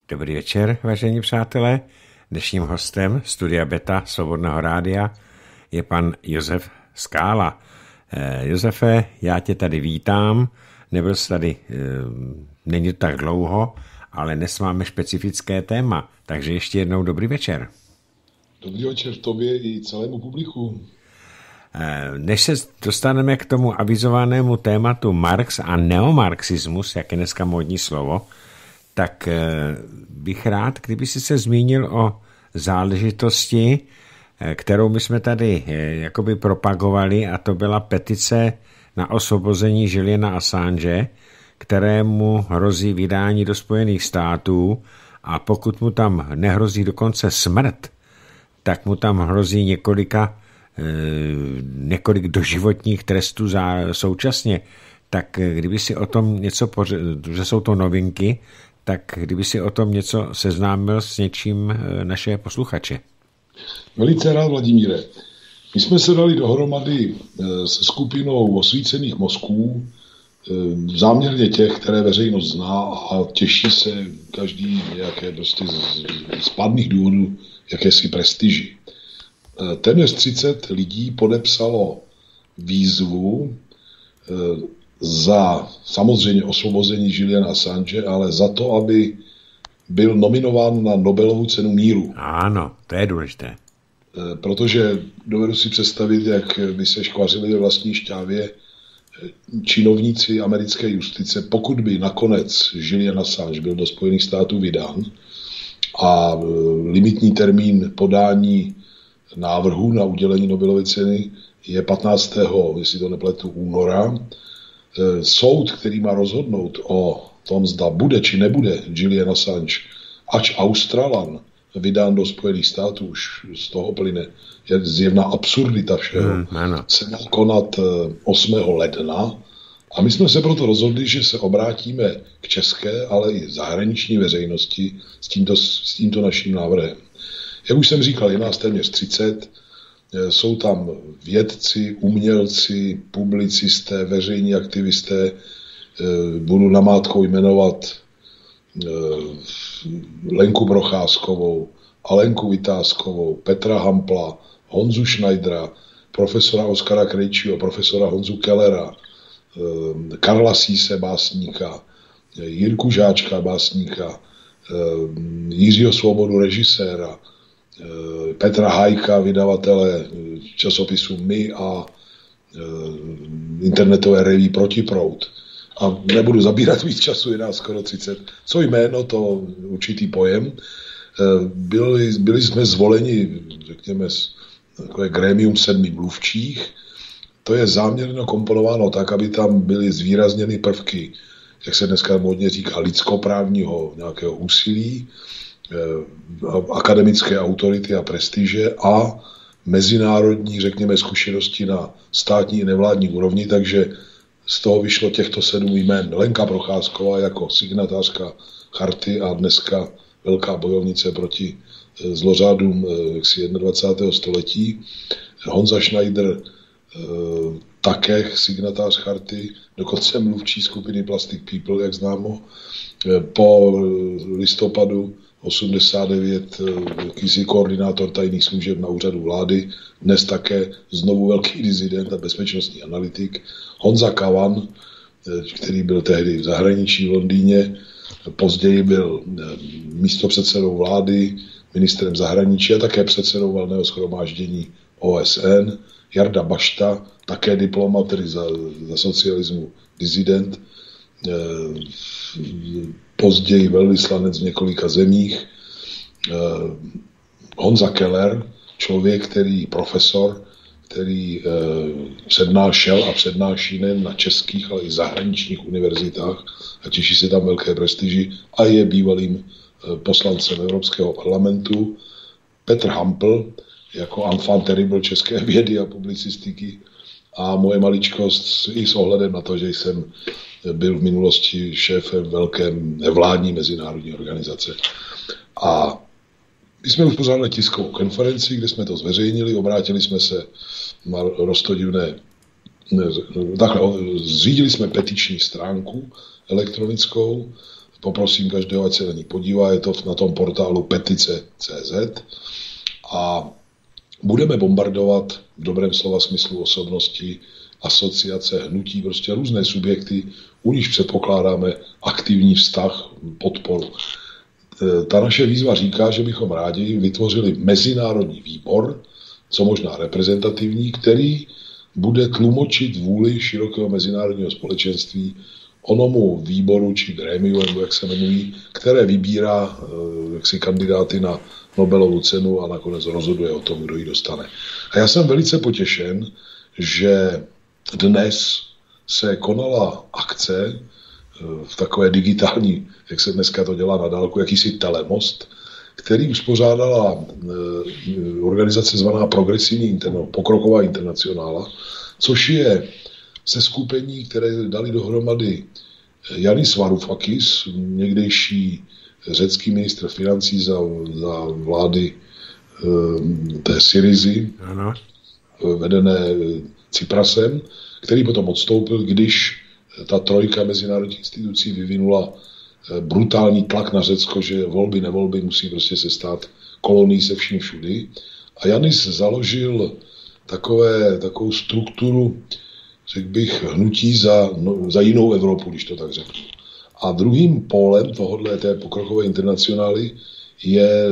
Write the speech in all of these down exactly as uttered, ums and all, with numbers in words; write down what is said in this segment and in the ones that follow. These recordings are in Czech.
Dobrý večer, vážení přátelé. Dnešním hostem Studia Beta Svobodného rádia je pan Josef Skála. Eh, Josefe, já tě tady vítám. Nebyl jsi tady, eh, není to tak dlouho, ale dnes máme specifické téma, takže ještě jednou dobrý večer. Dobrý večer tobě i celému publiku. Než se dostaneme k tomu avizovanému tématu Marx a neomarxismus, jak je dneska módní slovo, tak bych rád, kdyby si se zmínil o záležitosti, kterou my jsme tady jakoby propagovali, a to byla petice na osvobození Juliana Assange, kterému hrozí vydání do Spojených států, a pokud mu tam nehrozí dokonce smrt, tak mu tam hrozí několika několik doživotních trestů za, současně. Tak kdyby si o tom něco, že jsou to novinky, tak kdyby si o tom něco seznámil s něčím naše posluchače. Velice rád, Vladimíre. My jsme se dali dohromady se skupinou osvícených mozků, záměrně těch, které veřejnost zná a těší se každý nějaké prostě z, z pádných důvodů jakési prestiži. Téměř třicet lidí podepsalo výzvu za samozřejmě osvobození Juliana Assange, ale za to, aby byl nominován na Nobelovu cenu míru. Ano, to je důležité. Protože dovedu si představit, jak by se škvařili ve vlastní šťávě činovníci americké justice, pokud by nakonec Julian Assange byl do Spojených států vydán a limitní termín podání návrhu na udělení Nobelovy ceny je patnáctého jestli to nepletu, února. Soud, který má rozhodnout o tom, zda bude či nebude Julian Assange, ač Australan, vydán do Spojených států, už z toho plyne je zjevná absurdita všeho, hmm, se má konat osmého ledna a my jsme se proto rozhodli, že se obrátíme k české, ale i zahraniční veřejnosti s tímto, s tímto naším návrhem. Jak už jsem říkal, je nás téměř třicet, jsou tam vědci, umělci, publicisté, veřejní aktivisté, budu namátkou jmenovat Lenku Procházkovou, Alenku Vytázkovou, Petra Hampla, Honzu Schneidera, profesora Oskara Krejčího, profesora Honzu Kellera, Karla Síse, básníka, Jirku Žáčka, básníka, Jiřího Svobodu, režiséra, Petra Hajka, vydavatele časopisu My a internetové reví Protiproud. A nebudu zabírat víc času, je nás skoro třicet. Co jméno, to určitý pojem. Byli, byli jsme zvoleni, řekněme, takové grémium sedmi mluvčích. To je záměrně komponováno tak, aby tam byly zvýrazněny prvky, jak se dneska módně říká, lidskoprávního nějakého úsilí, akademické autority a prestiže a mezinárodní, řekněme, zkušenosti na státní i nevládní úrovni, takže z toho vyšlo těchto sedm jmén. Lenka Procházková jako signatářka charty a dneska velká bojovnice proti zlořádům dvacátého prvního století. Honza Schneider také signatář charty, dokonce mluvčí skupiny Plastic People, jak známo. Po listopadu osmdesát devět jakýsi koordinátor tajných služeb na úřadu vlády, dnes také znovu velký disident a bezpečnostní analytik. Honza Kavan, který byl tehdy v zahraničí v Londýně, později byl místopředsedou vlády, ministrem zahraničí a také předsedou valného shromáždění O S N. Jarda Bašta, také diplomat, tedy za, za socialismu disident, později velvyslanec v několika zemích. Honza Keller, člověk, který profesor, který přednášel a přednáší nejen na českých, ale i zahraničních univerzitách a těší se tam velké prestiži a je bývalým poslancem Evropského parlamentu. Petr Hampl, jako enfant terrible české vědy a publicistiky, a moje maličkost i s ohledem na to, že jsem byl v minulosti šéfem velké nevládní mezinárodní organizace. A my jsme uspořádali tiskovou konferenci, kde jsme to zveřejnili, obrátili jsme se na roztodivné, takhle, zřídili jsme petiční stránku elektronickou, poprosím každého, ať se na ní podívá, je to na tom portálu petice tečka cé zet a budeme bombardovat v dobrém slova smyslu osobnosti, asociace, hnutí, prostě různé subjekty, u nich předpokládáme aktivní vztah, podporu. Ta naše výzva říká, že bychom rádi vytvořili mezinárodní výbor, co možná reprezentativní, který bude tlumočit vůli širokého mezinárodního společenství onomu výboru či grémiu, nebo jak se jmenují, které vybírá jaksi kandidáty na Nobelovu cenu a nakonec rozhoduje o tom, kdo ji dostane. A já jsem velice potěšen, že dnes se konala akce v takové digitální, jak se dneska to dělá na dálku, jakýsi telemost, který uspořádala organizace zvaná Progresivní interno, pokroková internacionála, což je seskupení, které dali dohromady Yanis Varoufakis, někdejší řecký ministr financí za, za vlády té Syrizy, ano. vedené Cyprasem, který potom odstoupil, když ta trojka mezinárodních institucí vyvinula brutální tlak na Řecko, že volby, nevolby musí prostě se stát kolonií se vším všudy. A Yanis založil takové, takovou strukturu, řekl bych, hnutí za, no, za jinou Evropu, když to tak řeknu. A druhým pólem tohohle té pokrokové internacionály je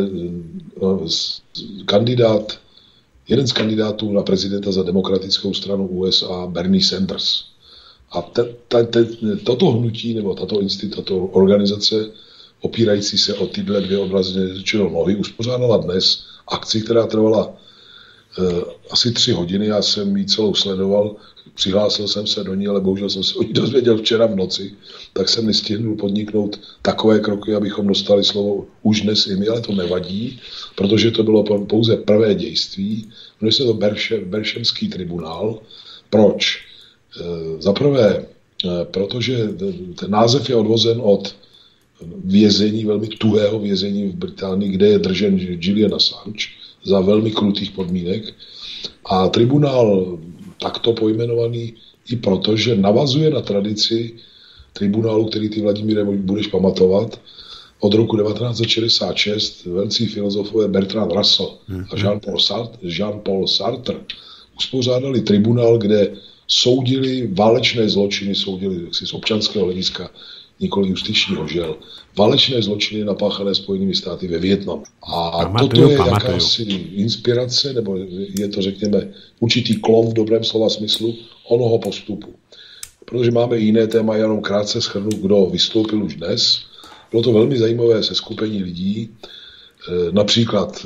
kandidát, jeden z kandidátů na prezidenta za demokratickou stranu U S A, Bernie Sanders. A te, te, te, toto hnutí, nebo tato institut, tato organizace, opírající se o tyhle dvě obrazně řečeno nohy, uspořádala dnes akci, která trvala eh, asi tři hodiny. Já jsem ji celou sledoval, přihlásil jsem se do ní, ale bohužel jsem se o ní dozvěděl včera v noci, tak jsem nestihnul podniknout takové kroky, abychom dostali slovo už dnes i my, ale to nevadí, protože to bylo pouze prvé dějství. Jmenuje se to Berše, Beršemský tribunál. Proč? Za prvé, protože ten název je odvozen od vězení, velmi tuhého vězení v Británii, kde je držen Julian Assange za velmi krutých podmínek. A tribunál takto pojmenovaný i proto, že navazuje na tradici tribunálu, který ty, Vladimíre, budeš pamatovat, od roku devatenáct set šedesát šest velcí filozofové Bertrand Russell a Jean-Paul Sartre, Jean-Paul Sartre uspořádali tribunál, kde soudili válečné zločiny, soudili jaksi z občanského hlediska, nikoli justičního, žel. Válečné zločiny napáchané Spojenými státy ve Vietnamu. A pamatuju, toto je pamatuju. Jakási inspirace, nebo je to, řekněme, určitý klon v dobrém slova smyslu onoho postupu. Protože máme jiné téma, jenom krátce shrnu, kdo vystoupil už dnes. Bylo to velmi zajímavé seskupení lidí, například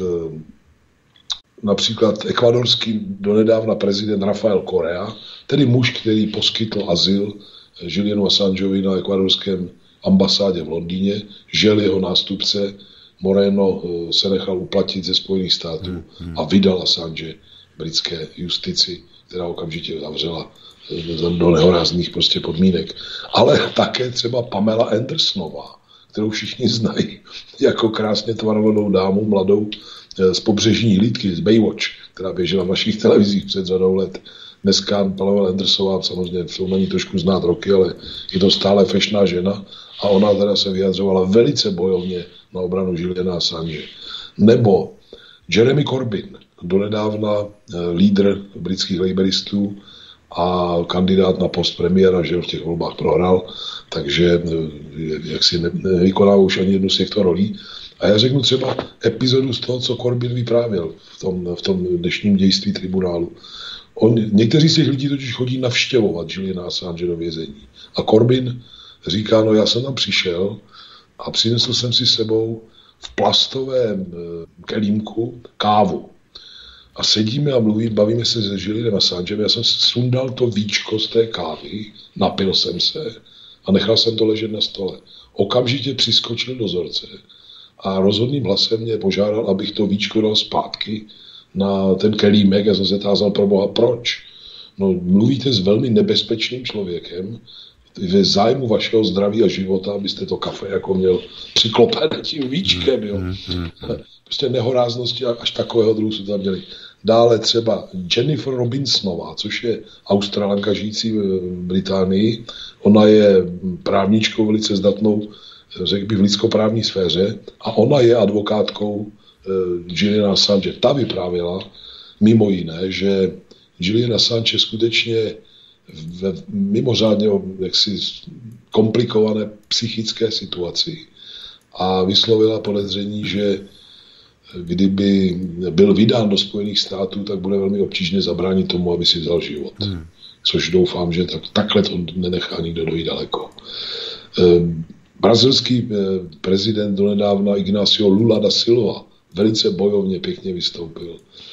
například ekvadorský donedávna prezident Rafael Correa, tedy muž, který poskytl azyl Julianu Assangeovi na ekvadorském ambasádě v Londýně, žel jeho nástupce Moreno se nechal uplatit ze Spojených států a vydal Assange britské justici, která okamžitě zavřela do nehorázných prostě podmínek. Ale také třeba Pamela Andersonová, kterou všichni znají jako krásně tvarovanou dámu, mladou, z pobřežní hlídky, z Baywatch, která běžela v našich televizích před řadou let. Dneska Pamela Andersonová, samozřejmě jsou na ní trošku znát roky, ale je to stále fešná žena a ona teda se vyjadřovala velice bojovně na obranu Juliana Assange. Nebo Jeremy Corbyn, donedávna lídr britských labouristů a kandidát na post premiéra, že v těch volbách prohrál, takže jak si nevykonává už ani jednu z těchto rolí. A já řeknu třeba epizodu z toho, co Corbyn vyprávěl v tom, v tom dnešním dějství tribunálu. On, někteří z těch lidí totiž chodí navštěvovat Juliana Assange do vězení. A Corbyn říká, no já jsem tam přišel a přinesl jsem si sebou v plastovém kelímku kávu. A sedíme a mluvíme, bavíme se se Julianem Assangem. Já jsem si sundal to víčko z té kávy, napil jsem se a nechal jsem to ležet na stole. Okamžitě přiskočil dozorce a rozhodným hlasem mě požádal, abych to víčko dal zpátky na ten kelímek. Já jsem se tázal pro Boha, proč? No, mluvíte s velmi nebezpečným člověkem, ve zájmu vašeho zdraví a života, abyste to kafe jako měl přiklopené tím víčkem, jo. Prostě nehoráznosti až takového druhu se tam měli. Dále třeba Jennifer Robinsonová, což je Australanka žijící v Británii. Ona je právničkou velice zdatnou, řekl bych, v lidskoprávní sféře a ona je advokátkou Juliana Assange. Ta vyprávěla mimo jiné, že Julian Assange skutečně v mimořádně jaksi komplikované psychické situaci a vyslovila podezření, že kdyby byl vydán do Spojených států, tak bude velmi obtížně zabránit tomu, aby si vzal život. Hmm. Což doufám, že tak, takhle to nenechá nikdo dojít daleko. Brazilský prezident donedávna Ignacio Lula da Silva velice bojovně pěkně vystoupil.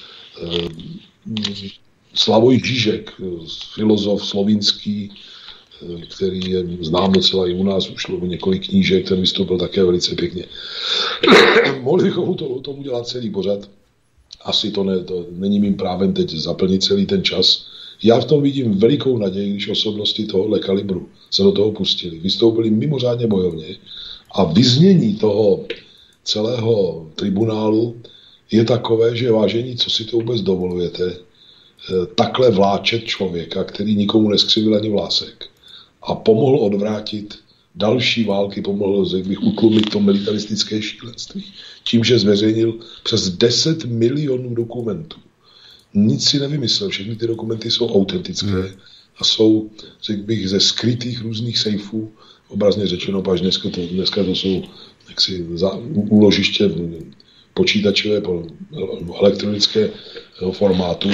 Slavoj Žižek, filozof slovinský, který je znám docela i u nás, už několik knížek, ten vystoupil také velice pěkně. Mohli bychom to, tomu dělat celý pořad. Asi to, ne, to není mým právem teď zaplnit celý ten čas. Já v tom vidím velikou naději, když osobnosti tohohle kalibru se do toho pustili. Vystoupili mimořádně bojovně a vyznění toho celého tribunálu je takové, že vážení, co si to vůbec dovolujete, takhle vláčet člověka, který nikomu neskřivil ani vlásek a pomohl odvrátit další války, pomohl, řekl bych, utlumit to militaristické šílenství tím, že zveřejnil přes deset milionů dokumentů. Nic si nevymyslel, všechny ty dokumenty jsou autentické hmm. a jsou, řekl bych, ze skrytých různých sejfů, obrazně řečeno, až dneska to, dneska to jsou jaksi za, úložiště počítačové elektronické formátu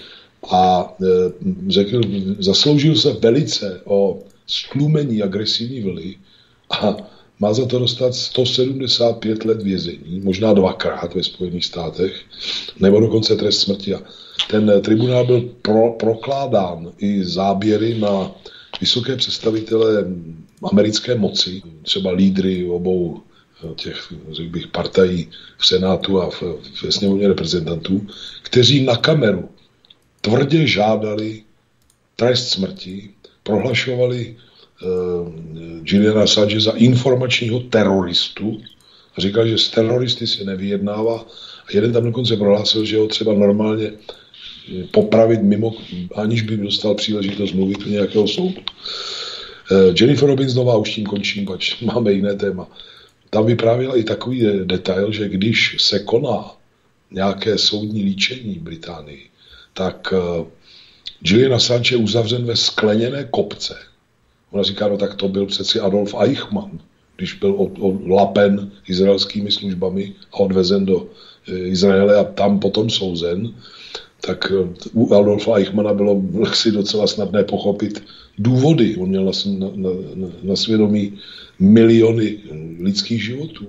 a řekl, zasloužil se velice o stlumení agresivní vlny a má za to dostat sto sedmdesát pět let vězení, možná dvakrát ve Spojených státech, nebo dokonce trest smrti. A ten tribunál byl pro, prokládán i záběry na vysoké představitele americké moci, třeba lídry obou těch, řekl bych, partají v Senátu a v, v sněmovně reprezentantů, kteří na kameru tvrdě žádali trest smrti, prohlašovali uh, Juliana Assange za informačního teroristu a říkali, že s teroristy se nevyjednává. A jeden tam dokonce prohlásil, že ho třeba normálně popravit mimo, aniž by dostal příležitost mluvit do nějakého soudu. Uh, Jennifer Robinsonová, už tím končím, pač máme jiné téma. Tam vyprávěla i takový detail, že když se koná nějaké soudní líčení v Británii, tak uh, Julian Assange je uzavřen ve skleněné kopce. Ona říká, no tak to byl přeci Adolf Eichmann, když byl od, od lapen izraelskými službami a odvezen do e, Izraele a tam potom souzen, tak e, u Adolfa Eichmanna bylo si docela snadné pochopit důvody. On měl na, na, na, na svědomí miliony lidských životů.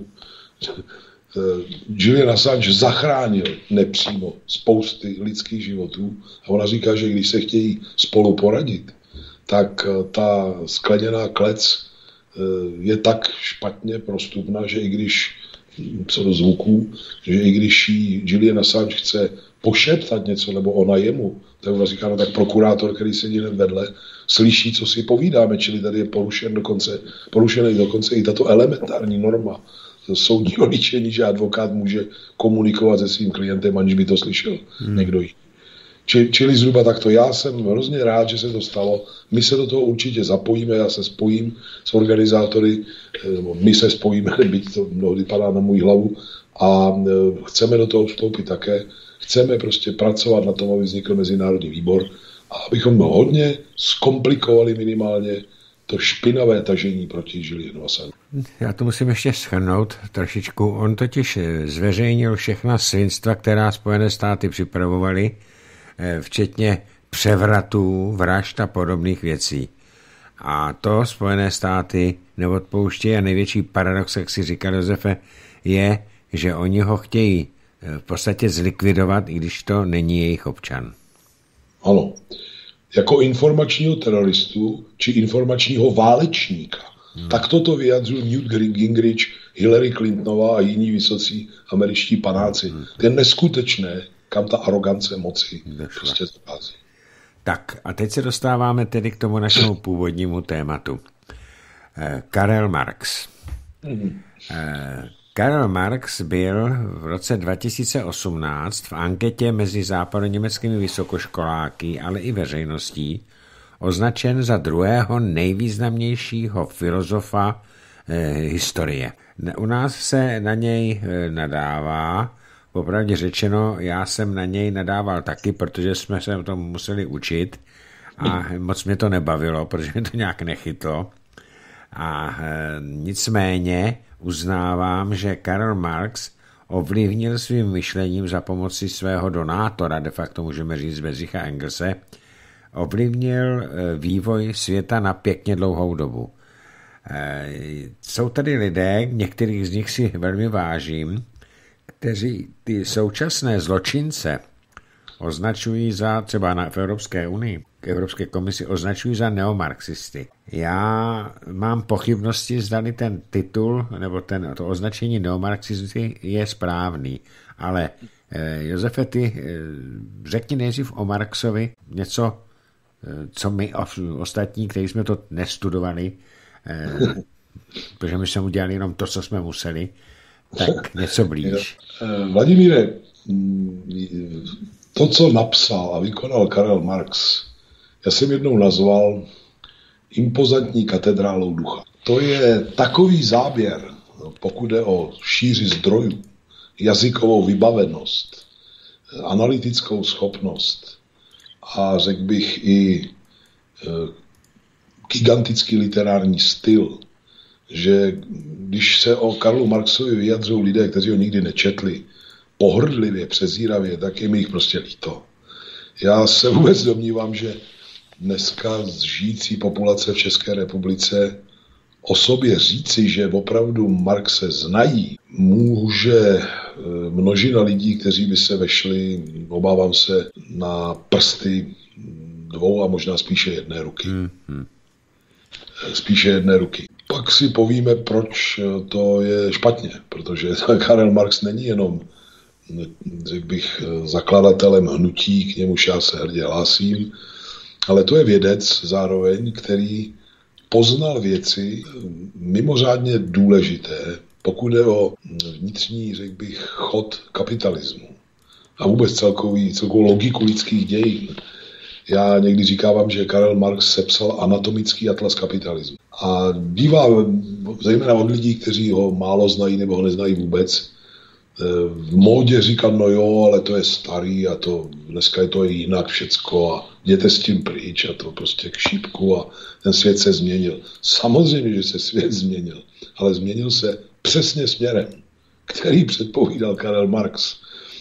Julian Assange zachránil nepřímo spousty lidských životů a ona říká, že když se chtějí spolu poradit, tak ta skleněná klec je tak špatně prostupná, že i když, co do zvuků, že i když jí Julian Assange chce pošeptat něco, nebo ona jemu, tak ona říká, no tak prokurátor, který sedí hned vedle, slyší, co si povídáme, čili tady je porušen dokonce, porušený dokonce i tato elementární norma soudního líčení, že advokát může komunikovat se svým klientem, aniž by to slyšel hmm. někdo jiný. Či, čili zhruba takto. Já jsem hrozně rád, že se to stalo. My se do toho určitě zapojíme, já se spojím s organizátory, nebo my se spojíme, byť to mnohdy padá na můj hlavu a chceme do toho vstoupit také. Chceme prostě pracovat na tom, aby vznikl mezinárodní výbor a abychom hodně zkomplikovali minimálně to špinavé tažení proti Julianu Assange. Já to musím ještě shrnout trošičku. On totiž zveřejnil všechna svinstva, která Spojené státy připravovaly, včetně převratů, vražd a podobných věcí. A to Spojené státy neodpouštějí a největší paradox, jak si říkal Josefe, je, že oni ho chtějí v podstatě zlikvidovat, i když to není jejich občan. Ano. Jako informačního teroristu či informačního válečníka. Hmm. Tak toto vyjadřil Newt Gingrich, Hillary Clintonová a jiní vysocí američtí panáci. Hmm. To je neskutečné, kam ta arogance moci prostě zachází. Tak a teď se dostáváme tedy k tomu našemu původnímu tématu. Eh, Karel Marx. Hmm. Eh, Karel Marx byl v roce dva tisíce osmnáct v anketě mezi západoněmeckými vysokoškoláky, ale i veřejností označen za druhého nejvýznamnějšího filozofa eh, historie. U nás se na něj eh, nadává, popravdě řečeno, já jsem na něj nadával taky, protože jsme se o tom museli učit a moc mě to nebavilo, protože mě to nějak nechytlo. A e, nicméně uznávám, že Karl Marx ovlivnil svým myšlením za pomoci svého donátora, de facto můžeme říct Bedřicha Engelse, ovlivnil e, vývoj světa na pěkně dlouhou dobu. E, jsou tady lidé, některých z nich si velmi vážím, kteří ty současné zločince označují za, třeba na, v Evropské unii, k Evropské komisi označují za neomarxisty. Já mám pochybnosti, zdali ten titul nebo ten, to označení neomarxisty je správný, ale eh, Josefe, ty eh, řekni nejdřív o Marxovi něco, eh, co my ostatní, kteří jsme to nestudovali, eh, protože my jsme udělali jenom to, co jsme museli, tak něco blíž. Vladimíre, to, co napsal a vykonal Karel Marx, já jsem jednou nazval impozantní katedrálou ducha. To je takový záběr, pokud jde o šíři zdrojů, jazykovou vybavenost, analytickou schopnost a řekl bych i gigantický literární styl, že když se o Karlu Marxovi vyjadřují lidé, kteří ho nikdy nečetli, pohrdlivě, přezíravě, tak je mi jich prostě líto. Já se vůbec domnívám, že dneska žijící populace v České republice o sobě říci, že opravdu Marxe znají, může množina lidí, kteří by se vešli, obávám se, na prsty dvou a možná spíše jedné ruky. Mm-hmm. Spíše jedné ruky. Pak si povíme, proč to je špatně, protože Karel Marx není jenom, řekl bych, zakladatelem hnutí, k němuž já se hrdě hlásím, ale to je vědec zároveň, který poznal věci mimořádně důležité, pokud jde o vnitřní, řekl bych, chod kapitalismu a vůbec celkový, celkovou logiku lidských dějin. Já někdy říkávám, že Karel Marx sepsal anatomický atlas kapitalismu. A bývá, zejména od lidí, kteří ho málo znají nebo ho neznají vůbec, v módě říkat, no jo, ale to je starý a to dneska je to jinak všecko a jděte s tím pryč a to prostě k šípku a ten svět se změnil. Samozřejmě, že se svět změnil, ale změnil se přesně směrem, který předpovídal Karel Marx.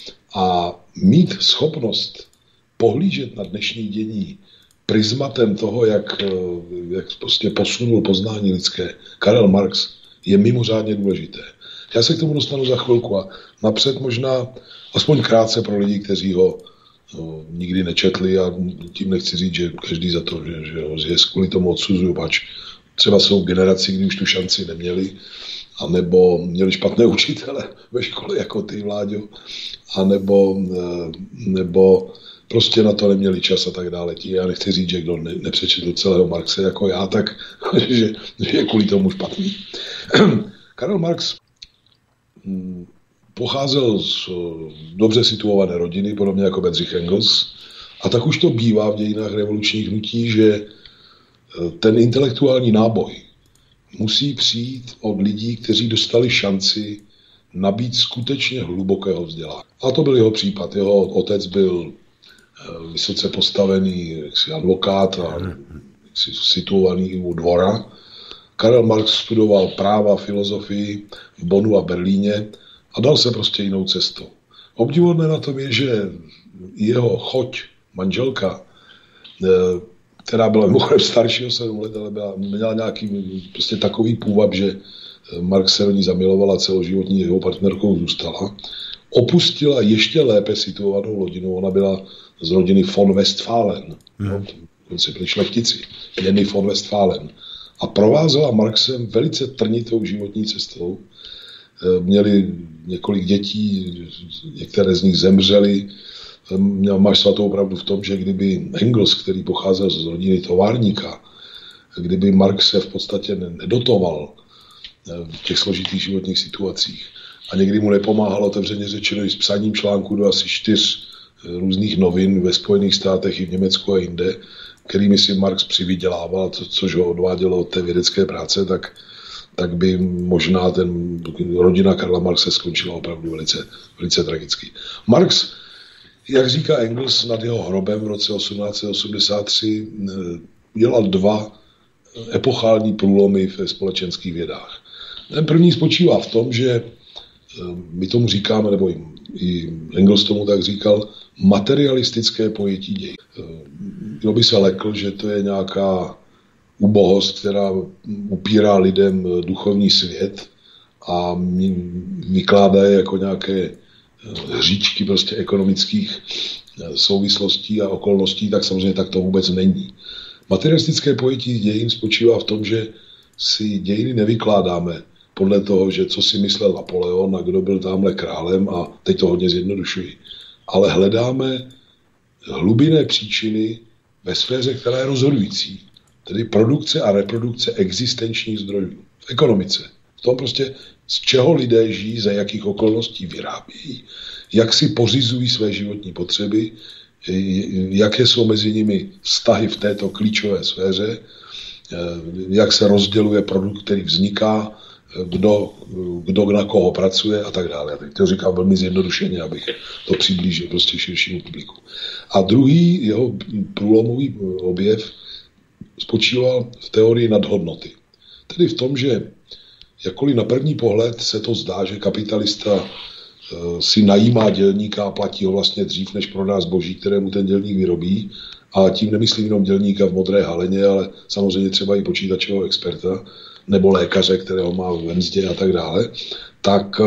A mít schopnost pohlížet na dnešní dění prismatem toho, jak, jak prostě posunul poznání lidské Karel Marx, je mimořádně důležité. Já se k tomu dostanu za chvilku a napřed možná aspoň krátce pro lidi, kteří ho no, nikdy nečetli a tím nechci říct, že každý za to, že, že ho z kvůli tomu odsuzuju, pač třeba jsou generaci, kdy už tu šanci neměli, anebo měli špatné učitele ve škole jako ty, Vláďo, anebo nebo prostě na to neměli čas a tak dále. Já nechci říct, že kdo ne, nepřečetl celého Marxe jako já, tak že, že je kvůli tomu špatný. Karel Marx pocházel z dobře situované rodiny, podobně jako Bedřich Engels, a tak už to bývá v dějinách revolučních hnutí, že ten intelektuální náboj musí přijít od lidí, kteří dostali šanci nabít skutečně hlubokého vzdělání. A to byl jeho případ. Jeho otec byl vysoce postavený advokát a situovaný u dvora. Karel Marx studoval práva, filozofii v Bonnu a Berlíně a dal se prostě jinou cestou. Obdivuhodné na tom je, že jeho choť, manželka, která byla mimochodem starší o sedm let, ale byla, měla nějaký prostě takový půvab, že Marx se do ní zamilovala, celoživotní jeho partnerkou zůstala, opustila ještě lépe situovanou rodinu. Ona byla z rodiny von Westphalen, hmm. no, konci byli šlechtici, Jenny von Westphalen. A provázela Marxem velice trnitou životní cestou. Měli několik dětí, některé z nich zemřely. Máš svatou pravdu v tom, že kdyby Engels, který pocházel z rodiny továrníka, kdyby Marx se v podstatě nedotoval v těch složitých životních situacích a někdy mu nepomáhal otevřeně řečeno i s psaním článku do asi čtyř různých novin ve Spojených státech i v Německu a jinde, kterými si Marx přivydělával, co, což ho odvádělo od té vědecké práce, tak, tak by možná ten rodina Karla Marxe skončila opravdu velice, velice tragicky. Marx, jak říká Engels nad jeho hrobem v roce osmnáct set osmdesát tři, dělal dva epochální průlomy ve společenských vědách. Ten první spočívá v tom, že my tomu říkáme, nebo i Engels tomu tak říkal, materialistické pojetí dějin. Kdo by se lekl, že to je nějaká ubohost, která upírá lidem duchovní svět a vykládá je jako nějaké hříčky prostě ekonomických souvislostí a okolností, tak samozřejmě tak to vůbec není. Materialistické pojetí dějin spočívá v tom, že si dějiny nevykládáme podle toho, že co si myslel Napoleon a kdo byl tamhle králem, a teď to hodně zjednodušuji, ale hledáme hlubinné příčiny ve sféře, která je rozhodující, tedy produkce a reprodukce existenčních zdrojů v ekonomice. V tom prostě, z čeho lidé žijí, za jakých okolností vyrábějí, jak si pořizují své životní potřeby, jaké jsou mezi nimi vztahy v této klíčové sféře, jak se rozděluje produkt, který vzniká, kdo, kdo na koho pracuje a tak dále. Teď to říkám velmi zjednodušeně, abych to přiblížil prostě širšímu publiku. A druhý jeho průlomový objev spočíval v teorii nadhodnoty. Tedy v tom, že jakkoliv na první pohled se to zdá, že kapitalista si najímá dělníka a platí ho vlastně dřív, než prodá zboží, kterému ten dělník vyrobí, a tím nemyslím jenom dělníka v modré haleně, ale samozřejmě třeba i počítačového experta, nebo lékaře, kterého má ve mzdě a tak dále, tak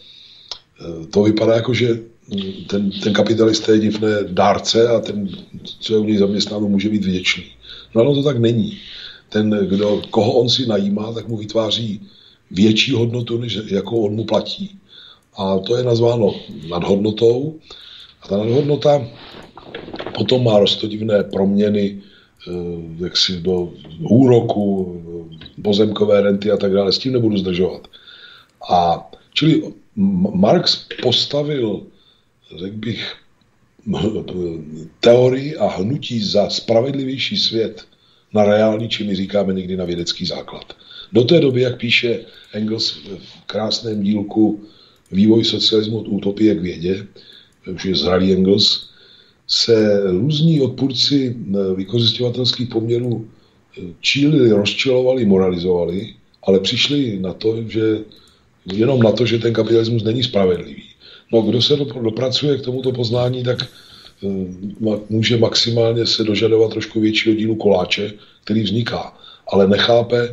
to vypadá jako, že ten, ten kapitalista je divné dárce a ten, co je u něj zaměstnáno, může být vděčný. No ale to tak není. Ten, kdo, koho on si najímá, tak mu vytváří větší hodnotu, než jakou on mu platí. A to je nazváno nadhodnotou. A ta nadhodnota potom má roztodivné proměny jaksi do úroku, pozemkové renty a tak dále. S tím nebudu zdržovat. A čili Marx postavil, řekl bych, teorii a hnutí za spravedlivější svět na reální, či my říkáme někdy na vědecký základ. Do té doby, jak píše Engels v krásném dílku Vývoj socialismu od utopie k vědě, už je zralý Engels, se různí odpůrci vykořisťovatelských poměrů čílili, rozčilovali, moralizovali, ale přišli na to, že jenom na to, že ten kapitalismus není spravedlivý. No, kdo se dopracuje k tomuto poznání, tak může maximálně se dožadovat trošku většího dílu koláče, který vzniká, ale nechápe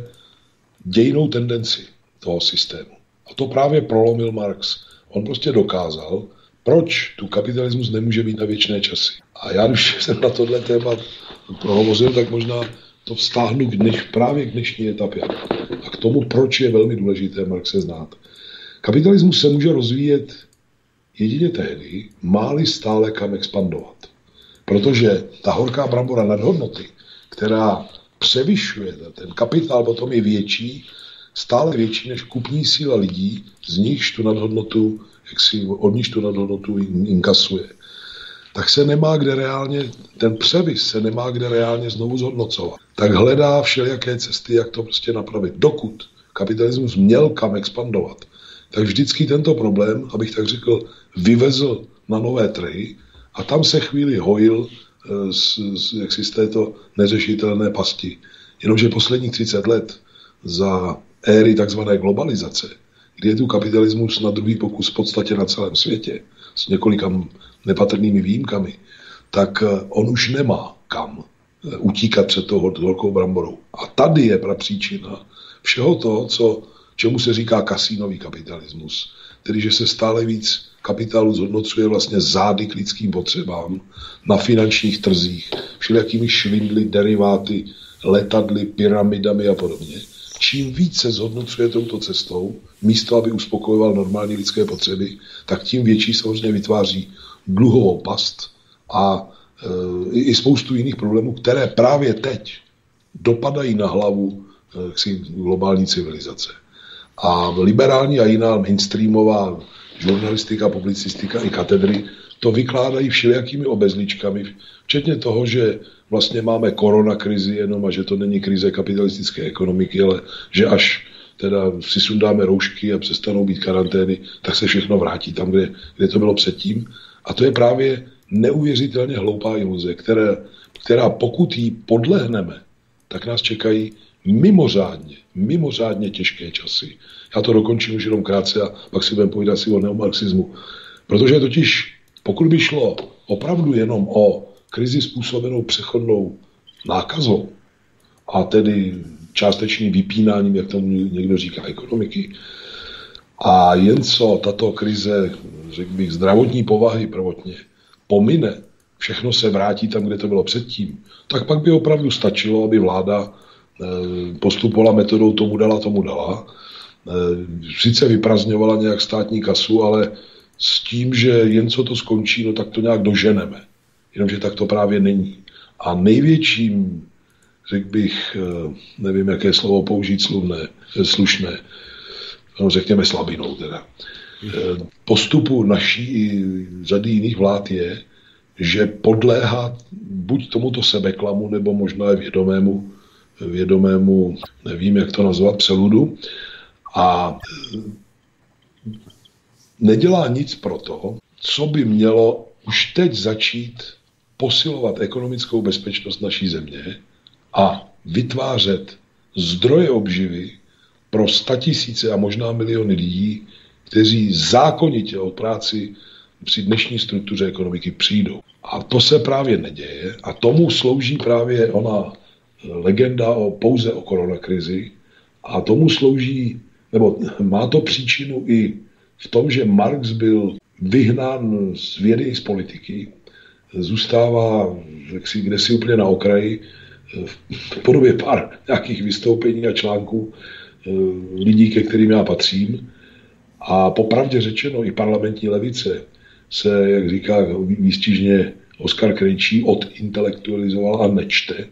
dějnou tendenci toho systému. A to právě prolomil Marx. On prostě dokázal, proč tu kapitalismus nemůže být na věčné časy. A já, když jsem na tohle téma prohovořil, tak možná to vztáhnu k dneš, právě k dnešní etapě. A k tomu, proč je velmi důležité Marxe znát. Kapitalismus se může rozvíjet jedině tehdy, má-li stále kam expandovat. Protože ta horká brambora nadhodnoty, která převyšuje, ten kapitál potom je větší, stále větší než kupní síla lidí, z nichž tu nadhodnotu, jak si od níž tu nadhodnotu inkasuje. Tak se nemá kde reálně, ten převis se nemá kde reálně znovu zhodnocovat. Tak hledá všelijaké cesty, jak to prostě napravit. Dokud kapitalismus měl kam expandovat, tak vždycky tento problém, abych tak řekl, vyvezl na nové trhy a tam se chvíli hojil z, z, jaksi z této neřešitelné pasti. Jenomže posledních třicet let za éry takzvané globalizace, kdy je tu kapitalismus na druhý pokus v podstatě na celém světě, s několika nepatrnými výjimkami, tak on už nemá kam utíkat před tou horkou bramborou. A tady je prapříčina všeho toho, co, čemu se říká kasínový kapitalismus. Tedy, že se stále víc kapitálu zhodnocuje vlastně zády k lidským potřebám na finančních trzích, všelijakými švindly, deriváty, letadly, pyramidami a podobně. Čím více zhodnocuje touto cestou, místo aby uspokojoval normální lidské potřeby, tak tím větší samozřejmě vytváří dluhovou past a e, i spoustu jiných problémů, které právě teď dopadají na hlavu e, globální civilizace. A liberální a jiná mainstreamová žurnalistika, publicistika i katedry to vykládají všelijakými obezličkami, včetně toho, že vlastně máme koronakrizi jenom a že to není krize kapitalistické ekonomiky, ale že až teda si sundáme roušky a přestanou být karantény, tak se všechno vrátí tam, kde, kde to bylo předtím. A to je právě neuvěřitelně hloupá iluze, které, která pokud jí podlehneme, tak nás čekají mimořádně, mimořádně těžké časy. Já to dokončím už jenom krátce a pak si budeme povídat si o neomarxismu. Protože totiž, pokud by šlo opravdu jenom o krizi způsobenou přechodnou nákazou a tedy částečným vypínáním, jak tomu někdo říká, ekonomiky, a jen co tato krize, řekl bych, zdravotní povahy prvotně pomine, všechno se vrátí tam, kde to bylo předtím, tak pak by opravdu stačilo, aby vláda postupovala metodou tomu dala, tomu dala. Sice vyprazňovala nějak státní kasu, ale s tím, že jen co to skončí, no tak to nějak doženeme. Jenomže tak to právě není. A největším, řekl bych, nevím, jaké slovo použít sluvné, slušné, no řekněme slabinou teda, postupu naší i řady jiných vlád je, že podléhá buď tomuto sebeklamu, nebo možná i vědomému, vědomému, nevím, jak to nazvat, přeludu, a nedělá nic pro to, co by mělo už teď začít posilovat ekonomickou bezpečnost naší země a vytvářet zdroje obživy pro statisíce a možná miliony lidí, kteří zákonitě o práci při dnešní struktuře ekonomiky přijdou. A to se právě neděje a tomu slouží právě ona legenda o, pouze o koronakrizi a tomu slouží, nebo má to příčinu i v tom, že Marx byl vyhnán z vědy i z politiky, zůstává jaksi, kdesi úplně na okraji v podobě pár nějakých vystoupení a článků lidí, ke kterým já patřím. A popravdě řečeno i parlamentní levice se, jak říká výstižně Oskar Krejčí, odintelektualizoval a nečte.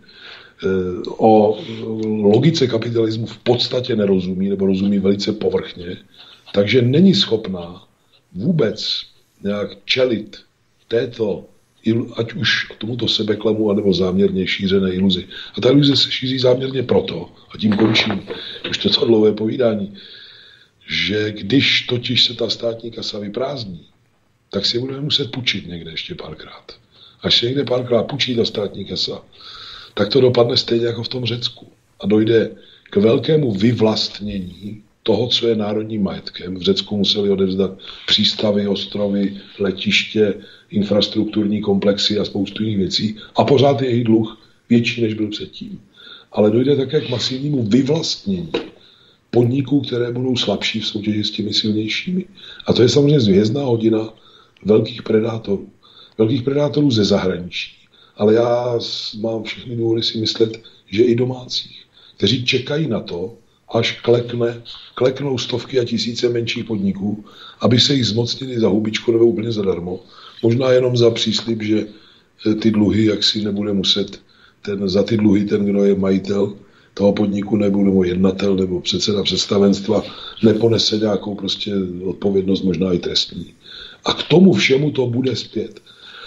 O logice kapitalismu v podstatě nerozumí, nebo rozumí velice povrchně, takže není schopná vůbec nějak čelit této, ať už tomuto sebeklamu, anebo záměrně šířené iluzi. A ta iluze se šíří záměrně proto, a tím končím už toto dlouhé povídání, že když totiž se ta státní kasa vyprázdní, tak si budeme muset půjčit někde ještě párkrát. Až se někde párkrát půjčí ta státní kasa, tak to dopadne stejně jako v tom Řecku. A dojde k velkému vyvlastnění toho, co je národním majetkem. V Řecku museli odevzdat přístavy, ostrovy, letiště, infrastrukturní komplexy a spoustu jiných věcí. A pořád je jejich dluh větší, než byl předtím. Ale dojde také k masivnímu vyvlastnění podniků, které budou slabší v soutěži s těmi silnějšími. A to je samozřejmě zvězdná hodina velkých predátorů. Velkých predátorů ze zahraničí. Ale já mám všechny důvody si myslet, že i domácích, kteří čekají na to, až klekne, kleknou stovky a tisíce menších podniků, aby se jich zmocnili za hubičku nebo úplně zadarmo. Možná jenom za příslib, že ty dluhy, jak si nebude muset, ten, za ty dluhy ten, kdo je majitel toho podniku, nebo, nebo jednatel, nebo předseda představenstva, neponese nějakou prostě odpovědnost, možná i trestní. A k tomu všemu to bude zpět.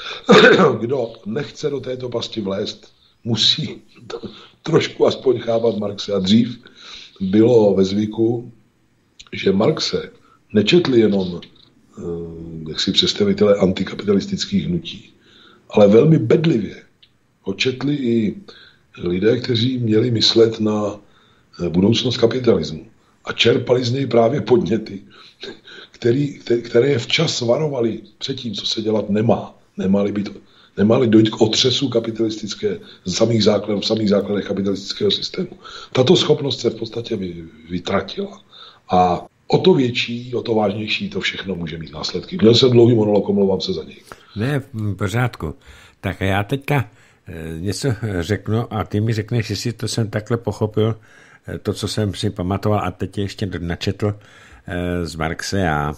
Kdo nechce do této pasti vlézt, musí trošku aspoň chápat Marxe. A dřív bylo ve zvyku, že Marxe nečetli jenom jak si představitelé antikapitalistických hnutí, ale velmi bedlivě ho četli i lidé, kteří měli myslet na budoucnost kapitalismu. A čerpali z něj právě podněty, který, které je včas varovali před tím, co se dělat nemá. Nemali být, nemali dojít k otřesu kapitalistické, z samých základů, v samých základech kapitalistického systému. Tato schopnost se v podstatě vy, vytratila. A o to větší, o to vážnější to všechno může mít následky. Měl jsem dlouhý monolog, omlouvám se za něj. Ne, v pořádku. Tak já teďka něco řeknu a ty mi řekneš, jestli to jsem takhle pochopil, to, co jsem si pamatoval a teď ještě načetl z Marxe a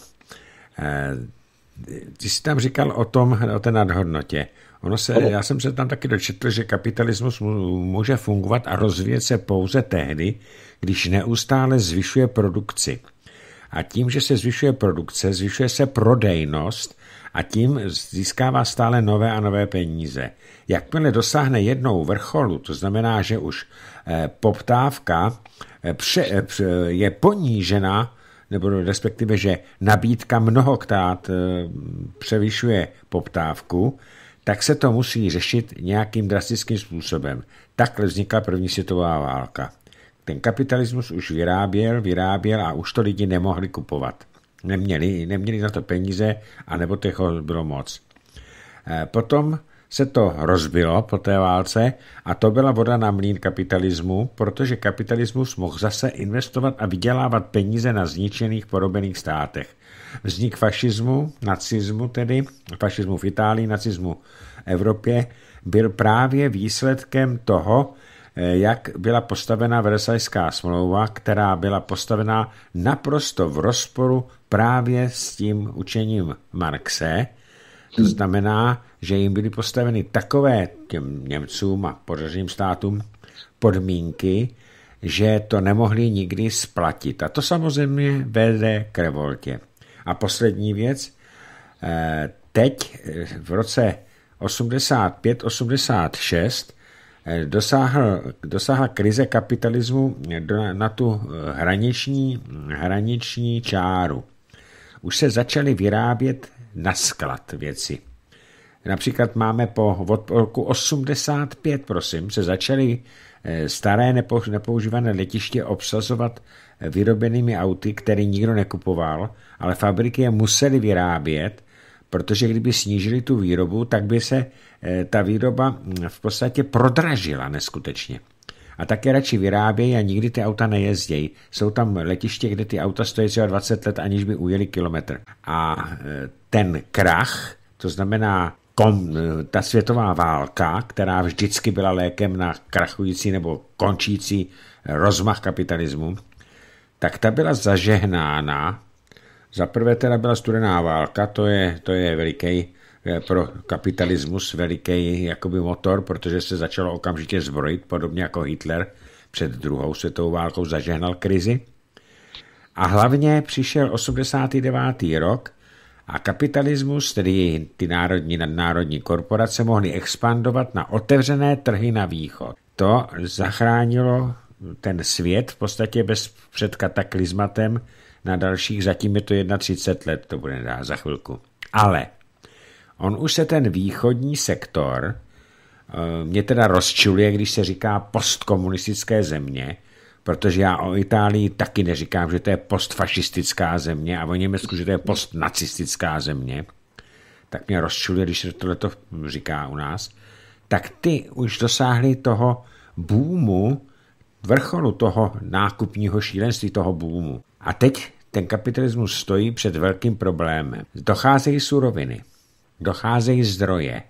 ty jsi tam říkal o tom, o té nadhodnotě. Ono se, já jsem se tam taky dočetl, že kapitalismus může fungovat a rozvíjet se pouze tehdy, když neustále zvyšuje produkci. A tím, že se zvyšuje produkce, zvyšuje se prodejnost a tím získává stále nové a nové peníze. Jakmile dosáhne jednou vrcholu, to znamená, že už poptávka je ponížena, nebo respektive, že nabídka mnohokrát převyšuje poptávku, tak se to musí řešit nějakým drastickým způsobem. Takhle vznikla první světová válka. Ten kapitalismus už vyráběl, vyráběl a už to lidi nemohli kupovat. Neměli, neměli na to peníze, anebo toho bylo moc. Potom se to rozbilo po té válce a to byla voda na mlýn kapitalismu, protože kapitalismus mohl zase investovat a vydělávat peníze na zničených porobených státech. Vznik fašismu, nacismu tedy, fašismu v Itálii, nacismu v Evropě, byl právě výsledkem toho, jak byla postavena Versajská smlouva, která byla postavena naprosto v rozporu právě s tím učením Marxe. To znamená, že jim byly postaveny takové těm Němcům a pořadným státům podmínky, že to nemohli nikdy splatit. A to samozřejmě vede k revoltě. A poslední věc, teď v roce osmdesát pět osmdesát šest dosáhl, dosáhla krize kapitalismu na tu hraniční, hraniční čáru. Už se začaly vyrábět na sklad věci. Například máme po od roku osmdesát pět, prosím, se začaly staré nepo, nepoužívané letiště obsazovat vyrobenými auty, které nikdo nekupoval, ale fabriky je musely vyrábět, protože kdyby snížili tu výrobu, tak by se ta výroba v podstatě prodražila neskutečně. A také radši vyrábějí a nikdy ty auta nejezdějí. Jsou tam letiště, kde ty auta stojí třeba dvacet let, aniž by ujeli kilometr. A ten krach, to znamená kom, ta světová válka, která vždycky byla lékem na krachující nebo končící rozmach kapitalismu, tak ta byla zažehnána. Za prvé teda byla studená válka, to je, to je veliký pro kapitalismus, veliký jakoby motor, protože se začalo okamžitě zbrojit, podobně jako Hitler před druhou světovou válkou zažehnal krizi. A hlavně přišel osmdesátý devátý rok a kapitalismus, tedy ty národní nadnárodní korporace, mohly expandovat na otevřené trhy na východ. To zachránilo ten svět v podstatě bez před kataklizmatem na dalších, zatím je to třicet jedna let, to bude dá za chvilku. Ale on už se ten východní sektor, mě teda rozčiluje, když se říká postkomunistické země, protože já o Itálii taky neříkám, že to je postfašistická země a o Německu, že to je postnacistická země, tak mě rozčiluje, když se tohleto říká u nás, tak ty už dosáhly toho boomu, vrcholu toho nákupního šílenství, toho boomu. A teď ten kapitalismus stojí před velkým problémem. Docházejí suroviny, docházejí zdroje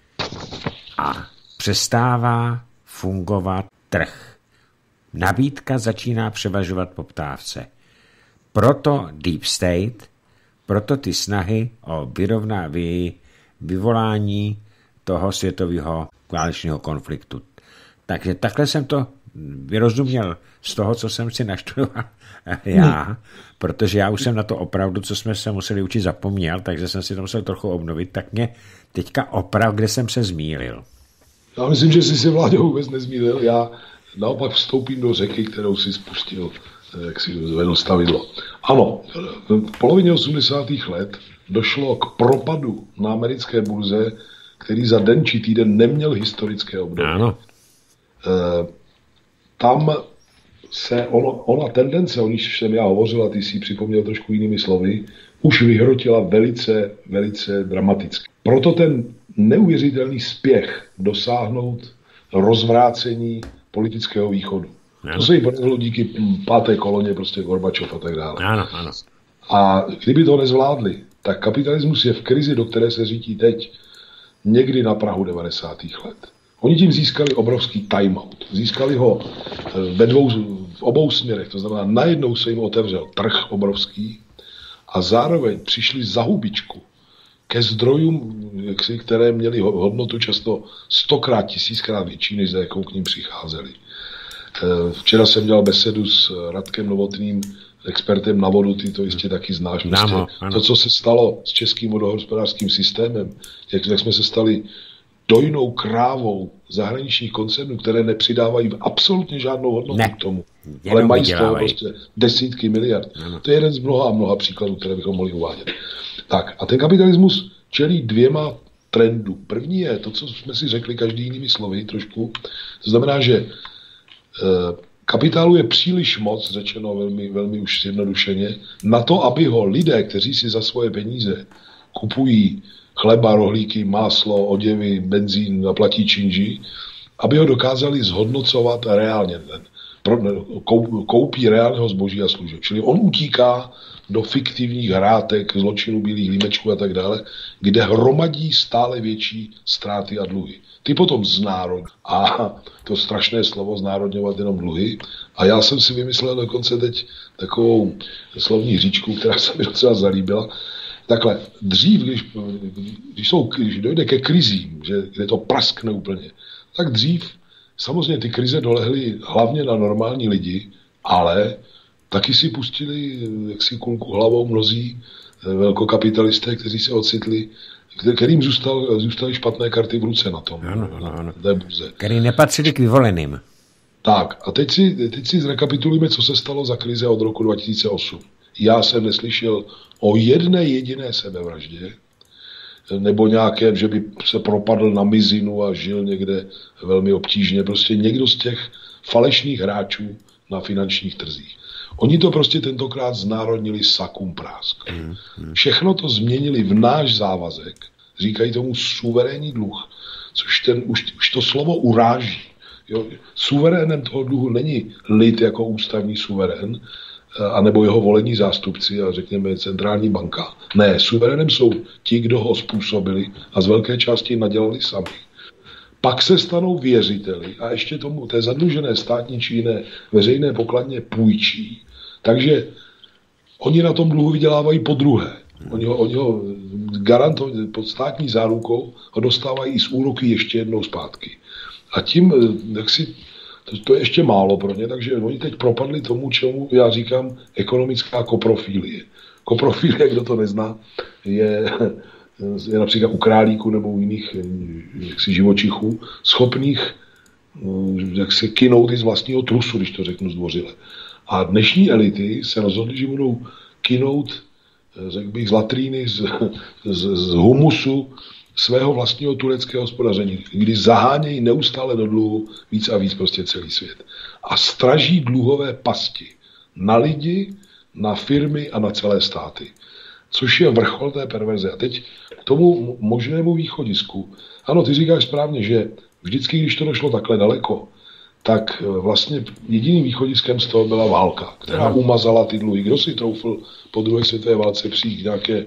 a přestává fungovat trh. Nabídka začíná převažovat poptávce. Proto Deep State, proto ty snahy o vyrovná, vy, vyvolání toho světového válečného konfliktu. Takže takhle jsem to vyrozuměl z toho, co jsem si naštudoval já, hmm. protože já už jsem na to opravdu, co jsme se museli učit, zapomněl, takže jsem si to musel trochu obnovit, tak mě teďka oprav, kde jsem se zmýlil. Já myslím, že jsi se, Vláďo, vůbec nezmýlil. Já naopak vstoupím do řeky, kterou si spustil, jak si zvedl stavidlo. Ano, v polovině osmdesátých let došlo k propadu na americké burze, který za den či týden neměl historické období. Ano. E, tam se ono, ona tendence, o níž jsem já hovořil, a ty si ji připomněl trošku jinými slovy, už vyhrotila velice, velice dramaticky. Proto ten neuvěřitelný spěch dosáhnout rozvrácení politického východu. Ano. To se jí podařilo díky páté koloně, prostě Gorbačov a tak dále. Ano, ano. A kdyby to nezvládli, tak kapitalismus je v krizi, do které se řítí teď, někdy na prahu devadesátých let. Oni tím získali obrovský timeout. Získali ho ve dvou, v obou směrech. To znamená, najednou se jim otevřel trh obrovský a zároveň přišli za hubičku ke zdrojům, které měly hodnotu často stokrát, tisíckrát větší, než za jakou k ním přicházeli. Včera jsem dělal besedu s Radkem Novotným expertem na vodu, ty to jistě taky znáš. Prostě to, co se stalo s českým vodohospodářským systémem, jak, jak jsme se stali dojnou krávou zahraničních koncernů, které nepřidávají absolutně žádnou hodnotu ne, k tomu, ale mají z toho prostě desítky miliard. Ano. To je jeden z mnoha a mnoha příkladů, které bychom mohli uvádět. Tak a ten kapitalismus čelí dvěma trendů. První je to, co jsme si řekli každý jinými slovy trošku. To znamená, že e, kapitálu je příliš moc, řečeno velmi, velmi už zjednodušeně, na to, aby ho lidé, kteří si za svoje peníze kupují chleba, rohlíky, máslo, oděvy, benzín a platí činži, aby ho dokázali zhodnocovat reálně. Koupí reálného zboží a služeb. Čili on utíká do fiktivních hrátek, zločinu bílých límečků a tak dále, kde hromadí stále větší ztráty a dluhy. Ty potom znárodní. A to strašné slovo znárodňovat jenom dluhy. A já jsem si vymyslel dokonce teď takovou slovní hříčku, která se mi docela zalíbila. Takhle, dřív, když, když, jsou, když dojde ke krizím, že, kde to praskne úplně, tak dřív samozřejmě ty krize dolehly hlavně na normální lidi, ale taky si pustili jaksi kulku hlavou mnozí velkokapitalisté, kteří se ocitli, kterým zůstal, zůstaly špatné karty v ruce na tom. Ano, ano, ano. Na té burze. Který nepatřili k vyvoleným. Tak, a teď si, teď si zrekapitulujeme, co se stalo za krize od roku dva tisíce osm. Já jsem neslyšel o jedné jediné sebevraždě, nebo nějaké, že by se propadl na mizinu a žil někde velmi obtížně. Prostě někdo z těch falešných hráčů na finančních trzích. Oni to prostě tentokrát znárodnili sakum prásk. Všechno to změnili v náš závazek, říkají tomu suverénní dluh, což ten, už, už to slovo uráží. Jo? Suverénem toho dluhu není lid jako ústavní suverén, anebo jeho volení zástupci a řekněme centrální banka. Ne, suverénem jsou ti, kdo ho způsobili a z velké části nadělali sami. Pak se stanou věřiteli a ještě tomu té zadlužené státní či jiné veřejné pokladně půjčí. Takže oni na tom dluhu vydělávají po druhé. Oni ho, oni ho garantovali pod státní zárukou, ho dostávají i z úroky ještě jednou zpátky. A tím, jak si To, to je ještě málo pro ně, takže oni teď propadli tomu, čemu já říkám ekonomická koprofilie. Koprofilie, kdo to nezná, je, je například u králíků nebo u jiných jaksi živočichů schopných jak se kynout i z vlastního trusu, když to řeknu zdvořile. A dnešní elity se rozhodly, že budou kynout, řekl bych, z latríny, z, z, z humusu svého vlastního tureckého hospodaření, kdy zahánějí neustále do dluhu víc a víc prostě celý svět. A straží dluhové pasti na lidi, na firmy a na celé státy. Což je vrchol té perverze. A teď k tomu možnému východisku. Ano, ty říkáš správně, že vždycky, když to došlo takhle daleko, tak vlastně jediným východiskem z toho byla válka, která umazala ty dluhy. Kdo si troufl po druhé světové válce přijít nějaké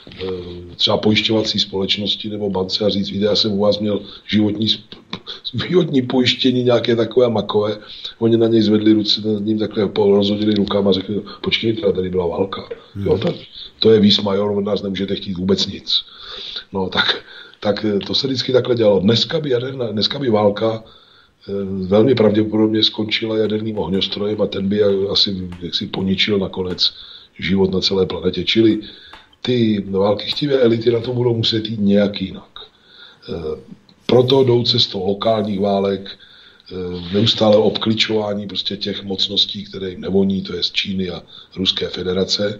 třeba pojišťovací společnosti nebo bance a říct, víte, já jsem u vás měl životní, životní pojištění nějaké takové makové, oni na něj zvedli ruce, nad ním takhle rozhodili rukama a řekli, počkejte, tady byla válka. Hmm. Jo, tak, to je vis major, od nás nemůžete chtít vůbec nic. No tak, tak to se vždycky takhle dělalo. Dneska by, jaderná, dneska by válka velmi pravděpodobně skončila jaderným ohňostrojem a ten by asi jaksi poničil nakonec život na celé planetě. Čili ty války chtivé elity na to budou muset jít nějak jinak. Proto jdou cestou lokálních válek, neustále obkličování prostě těch mocností, které jim nevoní, to je z Číny a Ruské federace.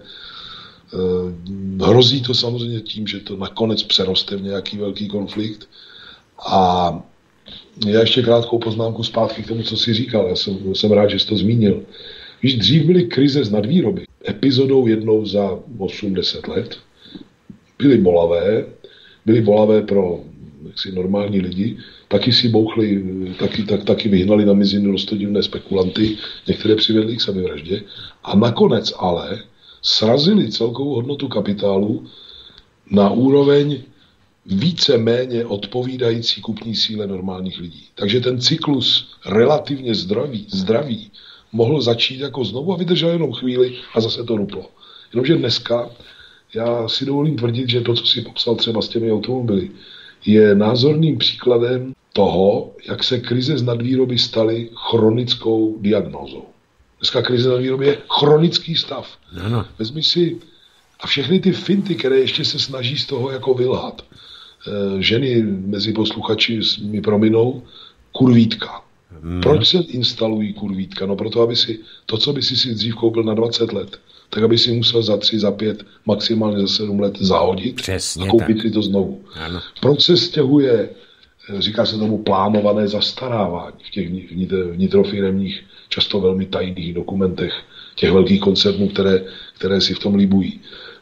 Hrozí to samozřejmě tím, že to nakonec přeroste v nějaký velký konflikt. A já ještě krátkou poznámku zpátky k tomu, co jsi říkal. Já jsem, jsem rád, že jsi to zmínil. Víš, dřív byly krize z nadvýroby. Epizodou jednou za osm deset let. Byly bolavé. Byly bolavé pro jaksi, normální lidi. Taky si bouchli, taky, tak, taky vyhnali na mizinu dostodivné spekulanty. Některé přivedli k sebevraždě. A nakonec ale srazili celkovou hodnotu kapitálu na úroveň více-méně odpovídající kupní síle normálních lidí. Takže ten cyklus relativně zdravý, zdravý mohl začít jako znovu a vydržel jenom chvíli a zase to ruplo. Jenomže dneska já si dovolím tvrdit, že to, co si popsal třeba s těmi automobily, je názorným příkladem toho, jak se krize z nadvýroby staly chronickou diagnózou. Dneska krize na výrobě je chronický stav. Ano. Vezmi si a všechny ty finty, které ještě se snaží z toho jako vylhat. E, ženy mezi posluchači mi prominou, kurvítka. Hmm. Proč se instalují kurvítka? No proto, aby si to, co by si si dřív koupil na dvacet let, tak aby si musel za tři, za pět, maximálně za sedm let zahodit. Přesně a koupit tak. si to znovu. Ano. Proč se stěhuje, říká se tomu plánované zastarávání v těch vnitrofiremních, často velmi tajných dokumentech těch velkých koncernů, které, které si v tom líbují.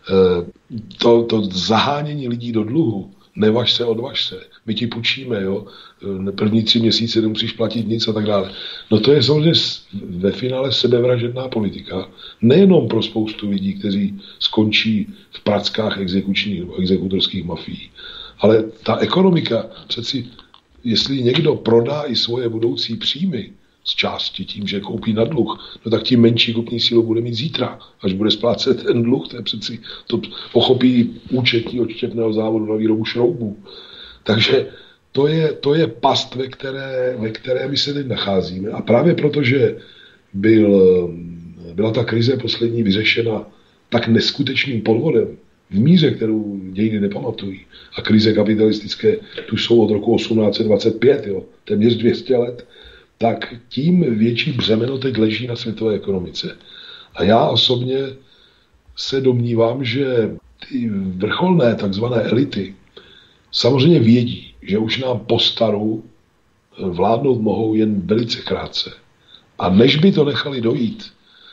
To, to zahánění lidí do dluhu, nevaž se, odvaž se, my ti půjčíme, jo, první tři měsíce nemusíš platit nic a tak dále. No to je samozřejmě ve finále sebevražedná politika, nejenom pro spoustu lidí, kteří skončí v prackách exekučních nebo exekutorských mafií, ale ta ekonomika přeci, jestli někdo prodá i svoje budoucí příjmy z části tím, že koupí na dluh, no tak tím menší kupní sílu bude mít zítra, až bude splácet ten dluh, to je přeci, to pochopí účetní odštěpného závodu na výrobu šroubů. Takže to je, to je past, ve které, ve které my se teď nacházíme. A právě proto, že byl, byla ta krize poslední vyřešena tak neskutečným podvodem, v míře, kterou dějiny nepamatují, a krize kapitalistické tu jsou od roku osmnáct set dvacet pět, jo, téměř dvě stě let, tak tím větší břemeno teď leží na světové ekonomice. A já osobně se domnívám, že ty vrcholné takzvané elity samozřejmě vědí, že už nám po staru vládnout mohou jen velice krátce. A než by to nechali dojít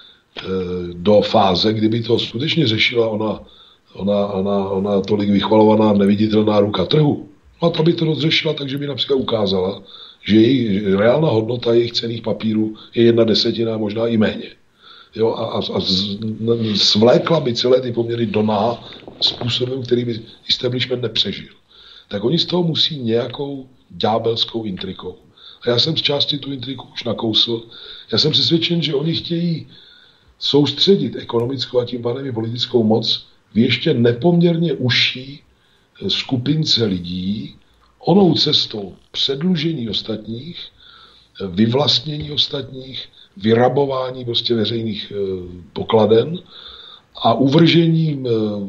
do fáze, kdyby to skutečně řešila ona, ona, ona, ona tolik vychvalovaná neviditelná ruka trhu, no a ta by to rozřešila, takže by například ukázala, že její reálná hodnota jejich cenných papírů je jedna desetina, možná i méně. Jo, a, a, a svlékla by celé ty poměry do náha způsobem, který by establishment nepřežil. Tak oni z toho musí nějakou ďábelskou intrikou. A já jsem z části tu intriku už nakousl. Já jsem přesvědčen, že oni chtějí soustředit ekonomickou a tím pádem i politickou moc v ještě nepoměrně užší skupince lidí, onou cestou předlužení ostatních, vyvlastnění ostatních, vyrabování prostě veřejných pokladen a uvržením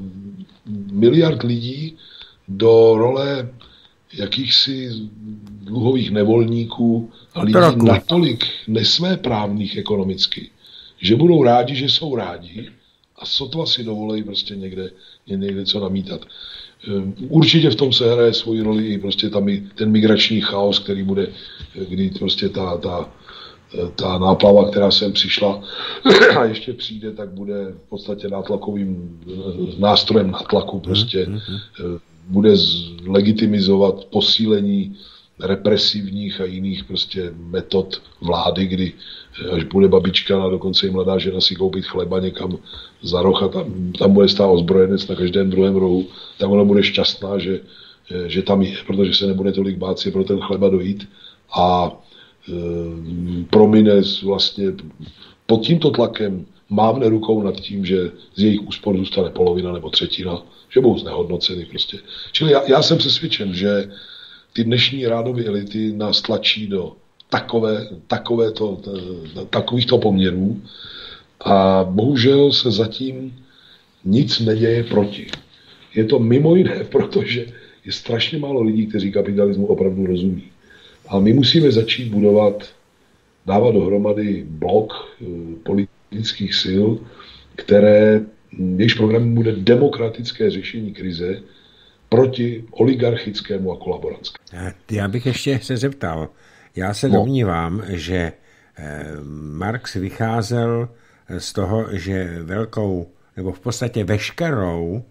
miliard lidí do role jakýchsi dluhových nevolníků a lidí natolik nesvéprávných ekonomicky, že budou rádi, že jsou rádi a sotva si dovolí prostě někde, někde co namítat. Určitě v tom se hraje svoji roli i prostě tam i ten migrační chaos, který bude, kdy prostě ta, ta, ta náplava, která sem přišla a ještě přijde, tak bude v podstatě nátlakovým nástrojem nátlaku prostě bude legitimizovat posílení represivních a jiných prostě metod vlády, kdy až bude babička a dokonce i mladá žena si koupit chleba někam za roh a tam, tam bude stát ozbrojenec na každém druhém rohu, tak ona bude šťastná, že, že tam je, protože se nebude tolik bát si pro ten chleba dojít a e, promine vlastně pod tímto tlakem mávne rukou nad tím, že z jejich úspor zůstane polovina nebo třetina, že budou znehodnoceny prostě. Čili já, já jsem přesvědčen, že ty dnešní rádové elity nás tlačí do takové, takové to, takovýchto poměrů a bohužel se zatím nic neděje proti. Je to mimo jiné, protože je strašně málo lidí, kteří kapitalismu opravdu rozumí. A my musíme začít budovat, dávat dohromady blok politických sil, které, jejichž programem bude demokratické řešení krize proti oligarchickému a kolaborantskému. Já bych ještě se zeptal. Já se no. domnívám, že Marx vycházel z toho, že velkou, nebo v podstatě veškerou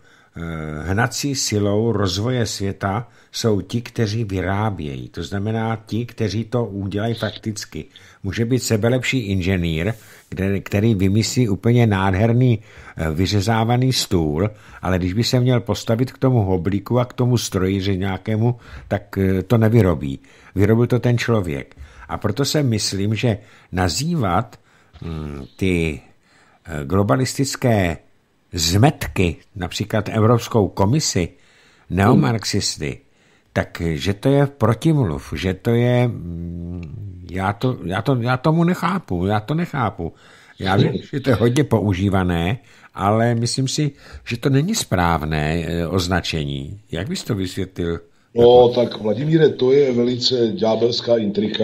hnací silou rozvoje světa jsou ti, kteří vyrábějí. To znamená ti, kteří to udělají fakticky. Může být sebelepší inženýr, který vymyslí úplně nádherný vyřezávaný stůl, ale když by se měl postavit k tomu hoblíku a k tomu strojíři nějakému, tak to nevyrobí. Vyrobil to ten člověk. A proto se myslím, že nazývat hm, ty globalistické zmetky, například Evropskou komisi, neomarxisty, takže to je protimluv, že to je, já, to, já, to, já tomu nechápu, já to nechápu. Já vím, že to je hodně používané, ale myslím si, že to není správné označení. Jak bys to vysvětlil? No, tak Vladimíre, to je velice ďábelská intrika,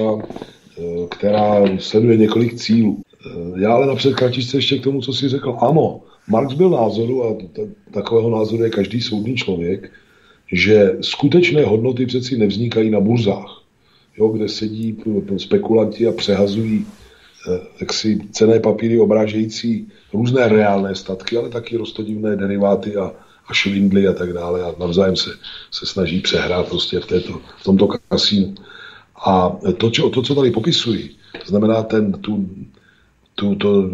která sleduje několik cílů. Já ale napřed kratičce ještě k tomu, co jsi řekl. Ano, Marx byl názoru, a t- takového názoru je každý soudný člověk, že skutečné hodnoty přeci nevznikají na burzách, jo, kde sedí spekulanti a přehazují jaksi cenné papíry obrážející různé reálné statky, ale taky roztodivné deriváty a, a švindly a tak dále a navzájem se, se snaží přehrát prostě v, této, v tomto kasínu. A to, čo, to, co tady popisuji, znamená ten, tu, tu, to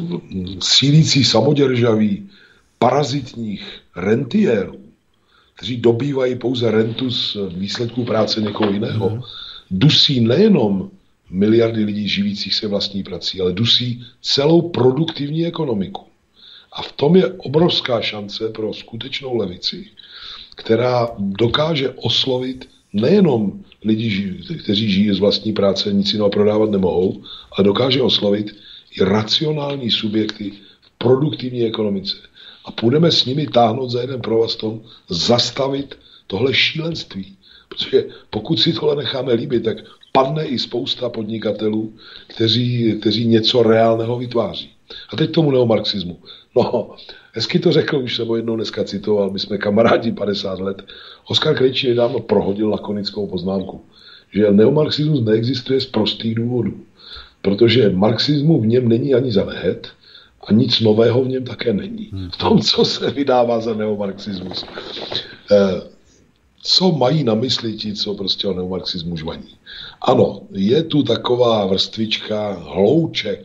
sílící samoděržaví parazitních rentiérů, kteří dobývají pouze rentu z výsledků práce někoho jiného, mm. dusí nejenom miliardy lidí živících se vlastní prací, ale dusí celou produktivní ekonomiku. A v tom je obrovská šance pro skutečnou levici, která dokáže oslovit nejenom lidi, kteří žijí z vlastní práce, nic jiného prodávat nemohou, ale dokáže oslovit i racionální subjekty v produktivní ekonomice. A půjdeme s nimi táhnout za jeden provaz tom, zastavit tohle šílenství. Protože pokud si tohle necháme líbit, tak padne i spousta podnikatelů, kteří, kteří něco reálného vytváří. A teď tomu neomarxismu. No, hezky to řekl, už jsem ho jednou dneska citoval, my jsme kamarádi padesát let. Oskar Krejčí nedávno prohodil lakonickou poznámku, že neomarxismus neexistuje z prostých důvodů, protože marxismu v něm není ani zanehet a nic nového v něm také není. V tom, co se vydává za neomarxismus. Eh, co mají na mysli ti, co prostě o neomarxismu žvaní? Ano, je tu taková vrstvička, hlouček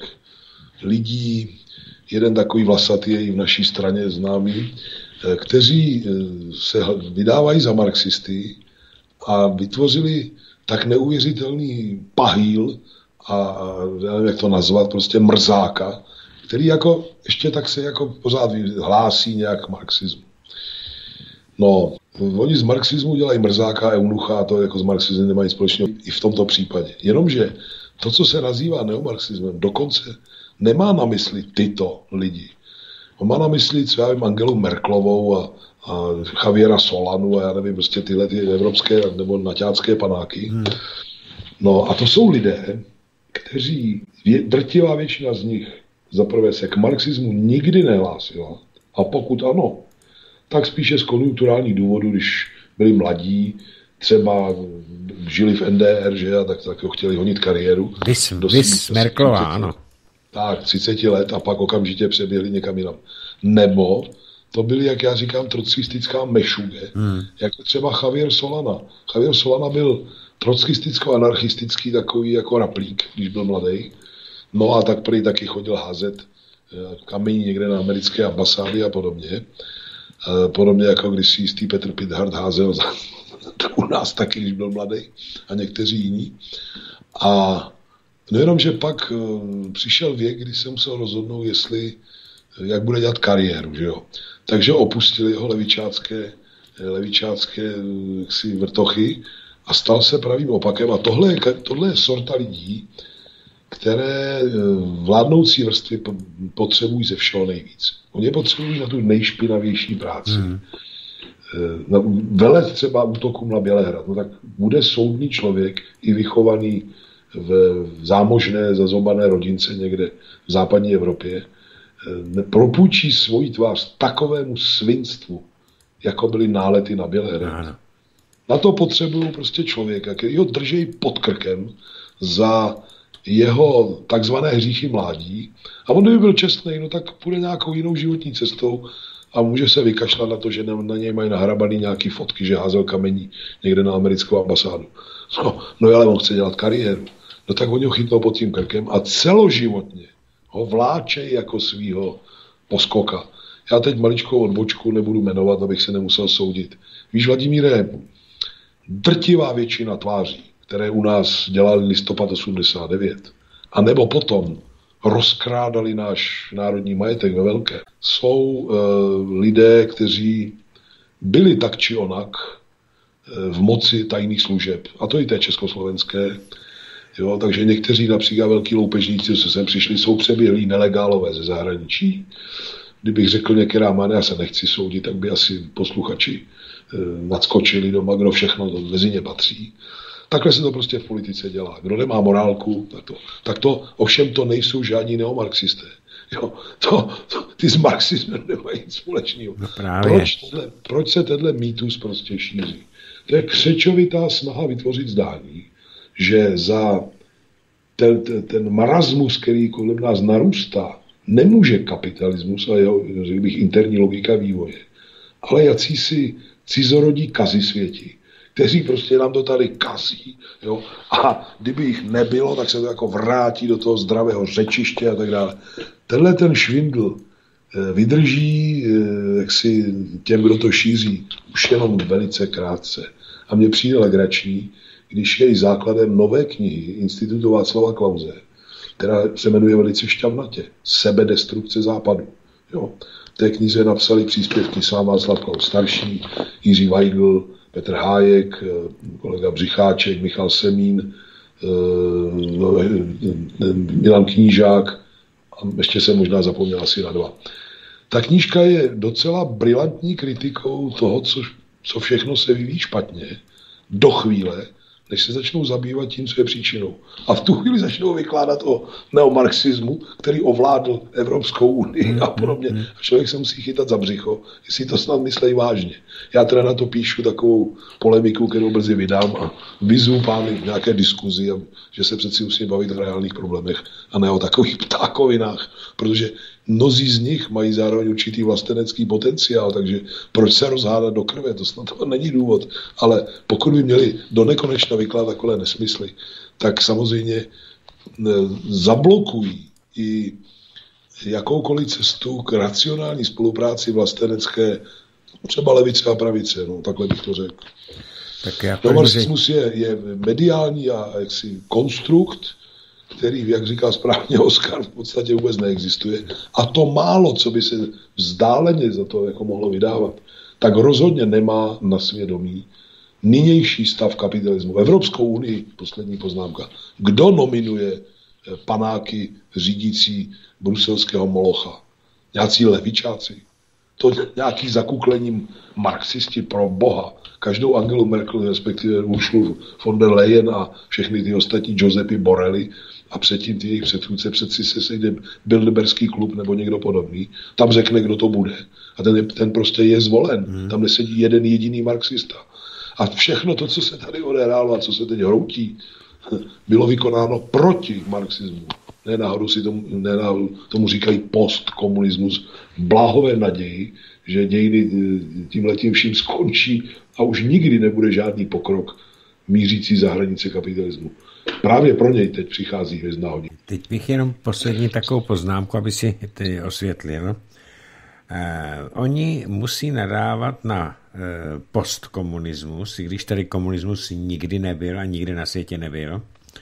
lidí, jeden takový vlasatý je i v naší straně známý, kteří se vydávají za marxisty a vytvořili tak neuvěřitelný pahýl a já nevím, jak to nazvat, prostě mrzáka, který jako, ještě tak se jako pořád hlásí nějak marxismu. No, oni z marxismu dělají mrzáka, eunucha a to jako z marxismu nemají společného i v tomto případě. Jenomže to, co se nazývá neomarxismem, dokonce nemá na mysli tyto lidi. On má na mysli, co já vím, Angelu Merklovou a, a Javiera Solanu a já nevím, prostě tyhle ty evropské nebo naťácké panáky. Hmm. No a to jsou lidé, kteří, drtivá většina z nich zaprvé se k marxismu nikdy nehlásila a pokud ano, tak spíše z konjunkturálních důvodů, když byli mladí, třeba žili v N D R, že a tak, tak chtěli honit kariéru. Vys, vys Merklová, ano. Tak, třicet let a pak okamžitě přeběhli někam jinam. Nebo to byly, jak já říkám, trotskistická mešuge, hmm. jako třeba Javier Solana. Javier Solana byl trockisticko-anarchistický takový jako raplík, když byl mladý. No a tak prý taky chodil házet kamení někde na americké ambasády a podobně. Podobně jako když si jistý Petr Pithart házel za, u nás taky, když byl mladý a někteří jiní. A no jenom, že pak uh, přišel věk, kdy se musel rozhodnout, jestli, jak bude dělat kariéru, že jo. Takže opustil jeho levičácké, levičácké jaksi, vrtochy a stal se pravým opakem. A tohle je, tohle je sorta lidí, které vládnoucí vrstvy potřebují ze všeho nejvíc. Oni potřebují na tu nejšpinavější práci. Hmm. Na velet třeba útokům na Bělehrad. No tak bude soudný člověk i vychovaný v zámožné, zazobané rodince někde v západní Evropě, propůjčí svoji tvář takovému svinstvu, jako byly nálety na Bělehrad. Na to potřebují prostě člověka, který ho drží pod krkem za jeho takzvané hříchy mládí. A on, kdyby byl čestný, no tak půjde nějakou jinou životní cestou a může se vykašlat na to, že na něj mají nahrabaný nějaký fotky, že házel kamení někde na americkou ambasádu. No, no ale on chce dělat kariéru. No tak oni ho chytnou pod tím krkem a celoživotně ho vláčej jako svýho poskoka. Já teď maličkou odbočku nebudu jmenovat, abych se nemusel soudit. Víš, Vladimíre, drtivá většina tváří, které u nás dělali listopad osmdesát devět, a nebo potom rozkrádali náš národní majetek ve velké, jsou e, lidé, kteří byli tak či onak e, v moci tajných služeb, a to i té československé, Jo, takže někteří například velký loupežníci, co sem přišli, jsou přeběhlí nelegálové ze zahraničí. Kdybych řekl některá jména, já se nechci soudit, tak by asi posluchači eh, nadskočili doma, kdo všechno to mezi ně patří. Takhle se to prostě v politice dělá. Kdo nemá morálku, tak to, tak to ovšem to nejsou žádní neomarxisté. Jo, to, to, ty s marxismem nemají nic společného. No proč, proč se tenhle mýtus prostě šíří? To je křečovitá snaha vytvořit zdání, že za ten, ten, ten marasmus, který kolem nás narůstá, nemůže kapitalismus a jeho, řekl bych, interní logika vývoje, ale jacísi cizorodí kazisvěti, kteří prostě nám to tady kazí. Jo? A kdyby jich nebylo, tak se to jako vrátí do toho zdravého řečiště a tak dále. Tenhle ten švindl vydrží jaksi těm, kdo to šíří, už jenom velice krátce. A mně přijde legrační, když je i základem nové knihy Institutu Václava Klause, která se jmenuje velice šťavnatě Sebedestrukce západu. Jo. V té knize napsali příspěvky sám Václav Klaus starší, Jiří Weigl, Petr Hájek, kolega Břicháček, Michal Semín, Milan Knížák a ještě jsem možná zapomněl asi na dva. Ta knížka je docela brilantní kritikou toho, co, co všechno se vyvíjí špatně, do chvíle, než se začnou zabývat tím, co je příčinou. A v tu chvíli začnou vykládat o neomarxismu, který ovládl Evropskou unii a podobně. A člověk se musí chytat za břicho, jestli to snad myslí vážně. Já teda na to píšu takovou polemiku, kterou brzy vydám a vyzvu pány v nějaké diskuzi, že se přeci musí bavit v reálných problémech a ne o takových ptákovinách, protože mnozí z nich mají zároveň určitý vlastenecký potenciál, takže proč se rozhádat do krve, to snad to není důvod. Ale pokud by měli do nekonečna vykládat takové nesmysly, tak samozřejmě zablokují i jakoukoliv cestu k racionální spolupráci vlastenecké, třeba levice a pravice, no takhle bych to řekl. Tak já no, marxismus je, je mediální a jaksi konstrukt, který, jak říká správně Oskar, v podstatě vůbec neexistuje. A to málo, co by se vzdáleně za to jako mohlo vydávat, tak rozhodně nemá na svědomí nynější stav kapitalismu. Evropskou unii, poslední poznámka. Kdo nominuje panáky řídící bruselského molocha? Nějací levičáci? To nějaký zakuklením marxisti pro boha. Každou Angelu Merkel, respektive Ursulu von der Leyen a všechny ty ostatní Giuseppe Borelli a předtím ty jejich předchůdce, přeci se sejde Bilderberský klub nebo někdo podobný, tam řekne, kdo to bude. A ten, je, ten prostě je zvolen. Hmm. Tam nesedí jeden jediný marxista. A všechno to, co se tady odehrálo a co se teď hroutí, bylo vykonáno proti marxismu. Ne náhodou si tomu, ne náhodou tomu říkají postkomunismus, bláhové naději, že dějiny tímhletím vším skončí a už nikdy nebude žádný pokrok mířící za hranice kapitalismu. Právě pro něj teď přichází hvězdná hodina. Teď bych jenom poslední takovou poznámku, aby si ty osvětlil. Eh, oni musí nadávat na eh, postkomunismus, i když tady komunismus nikdy nebyl a nikdy na světě nebyl.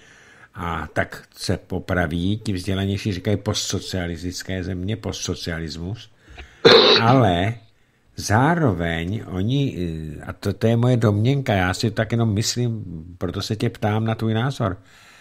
A tak se popraví, ti vzdělanější říkají postsocialistické země, postsocialismus. Ale zároveň oni, a to, to je moje domněnka, já si tak jenom myslím, proto se tě ptám na tvůj názor,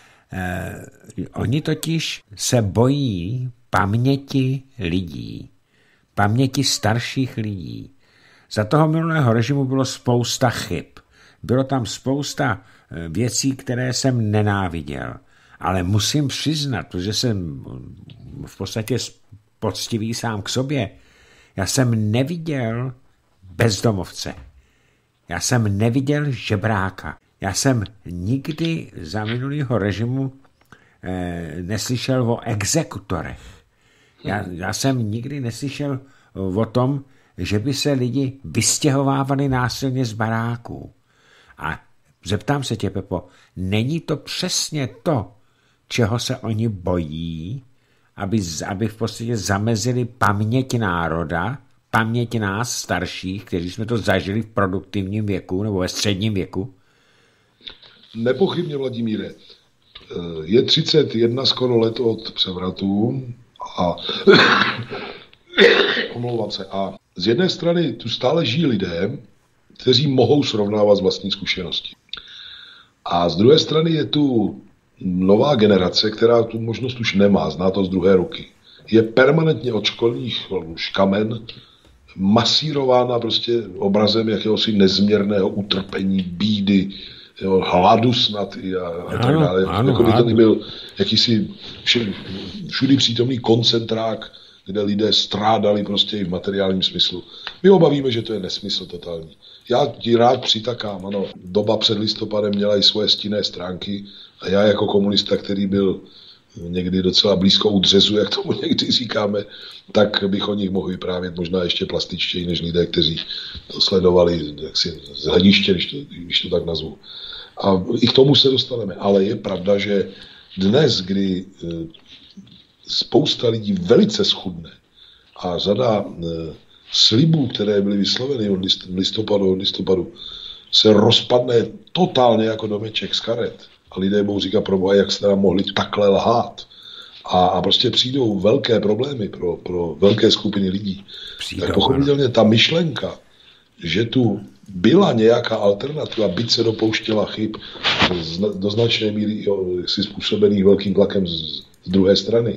eh, oni totiž se bojí paměti lidí, paměti starších lidí. Za toho minulého režimu bylo spousta chyb. Bylo tam spousta věcí, které jsem nenáviděl. Ale musím přiznat, protože jsem v podstatě poctivý sám k sobě, já jsem neviděl bezdomovce. Já jsem neviděl žebráka. Já jsem nikdy za minulého režimu eh, neslyšel o exekutorech. Já, já jsem nikdy neslyšel o tom, že by se lidi vystěhovávali násilně z baráků. A zeptám se tě, Pepo, není to přesně to, čeho se oni bojí, aby, aby v podstatě zamezili paměť národa, paměť nás starších, kteří jsme to zažili v produktivním věku nebo ve středním věku? Nepochybně, Vladimíre. Je třicet jedna skoro let od převratu a omlouvám se. A z jedné strany tu stále žijí lidé, kteří mohou srovnávat z vlastní zkušenosti. A z druhé strany je tu nová generace, která tu možnost už nemá, zná to z druhé ruky, je permanentně od školních škamen masírována prostě obrazem jakéhosi nezměrného utrpení, bídy, jo, hladu snad i a, a tak dále. Ano, jako by to byl jakýsi všudy přítomný koncentrák, kde lidé strádali prostě i v materiálním smyslu. My obavíme, že to je nesmysl totální. Já ti rád přitakám, ano, doba před listopadem měla i svoje stinné stránky a já jako komunista, který byl někdy docela blízko u dřezu, jak tomu někdy říkáme, tak bych o nich mohl vyprávět možná ještě plastičtěji než lidé, kteří to sledovali jaksi z hlediště, když to, když to tak nazvu. A i k tomu se dostaneme. Ale je pravda, že dnes, kdy spousta lidí velice schudne a řada slibů, které byly vysloveny od listopadu, od listopadu, se rozpadne totálně jako domeček z karet. A lidé budou říkat, proboha, jak jste nám mohli takhle lhát. A, a prostě přijdou velké problémy pro, pro velké skupiny lidí. Přijdou, tak pochopitelně ta myšlenka, že tu byla nějaká alternativa, byť se dopouštěla chyb do značné míry si způsobených velkým tlakem z, z druhé strany,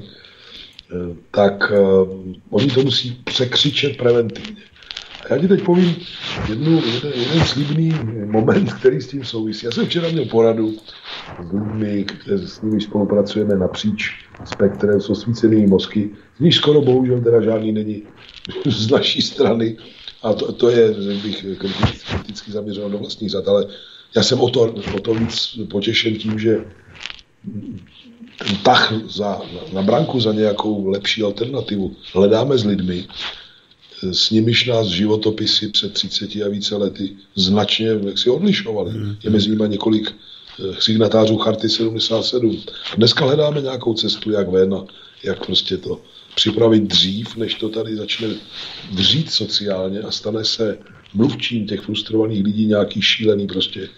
tak uh, oni to musí překřičet preventivně. A já ti teď povím jednu, jeden, jeden slibný moment, který s tím souvisí. Já jsem včera měl poradu s lidmi, kteří s nimi spolupracujeme napříč spektrem s osvícenými mozky. Z nich skoro bohužel teda žádný není z naší strany. A to, to je, že bych kriticky zaměřil do vlastních řad, ale já jsem o to, o to víc potěšen tím, že ten tah za, na branku za nějakou lepší alternativu hledáme s lidmi, s nimiž nás životopisy před třiceti a více lety značně jaksi odlišovaly. Je mezi nimi několik signatářů Charty sedmdesát sedm. Dneska hledáme nějakou cestu, jak ven a jak prostě to připravit dřív, než to tady začne dřít sociálně a stane se mluvčím těch frustrovaných lidí nějaký šílený prostě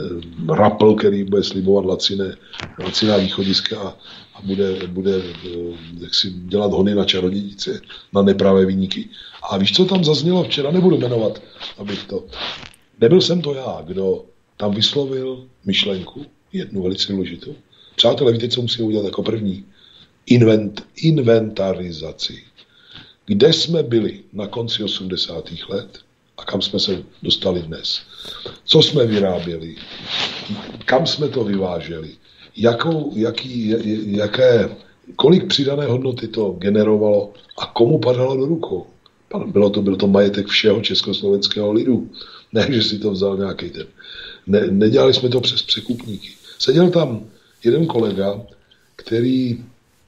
rapl, který bude slibovat laciné, laciná východiska a, a bude, bude jak si dělat hony na čarodějnice, na nepravé viníky. A víš, co tam zaznělo včera? Nebudu jmenovat, abych to... Nebyl jsem to já, kdo tam vyslovil myšlenku, jednu velice důležitou. Přátelé, víte, co musíme udělat jako první? Invent, inventarizaci. Kde jsme byli na konci osmdesátých let a kam jsme se dostali dnes? Co jsme vyráběli? Kam jsme to vyváželi? Jakou, jaký, jaké, kolik přidané hodnoty to generovalo a komu padalo do rukou? Bylo to, byl to majetek všeho československého lidu. Ne, že si to vzal nějaký ten. Ne, nedělali jsme to přes překupníky. Seděl tam jeden kolega, který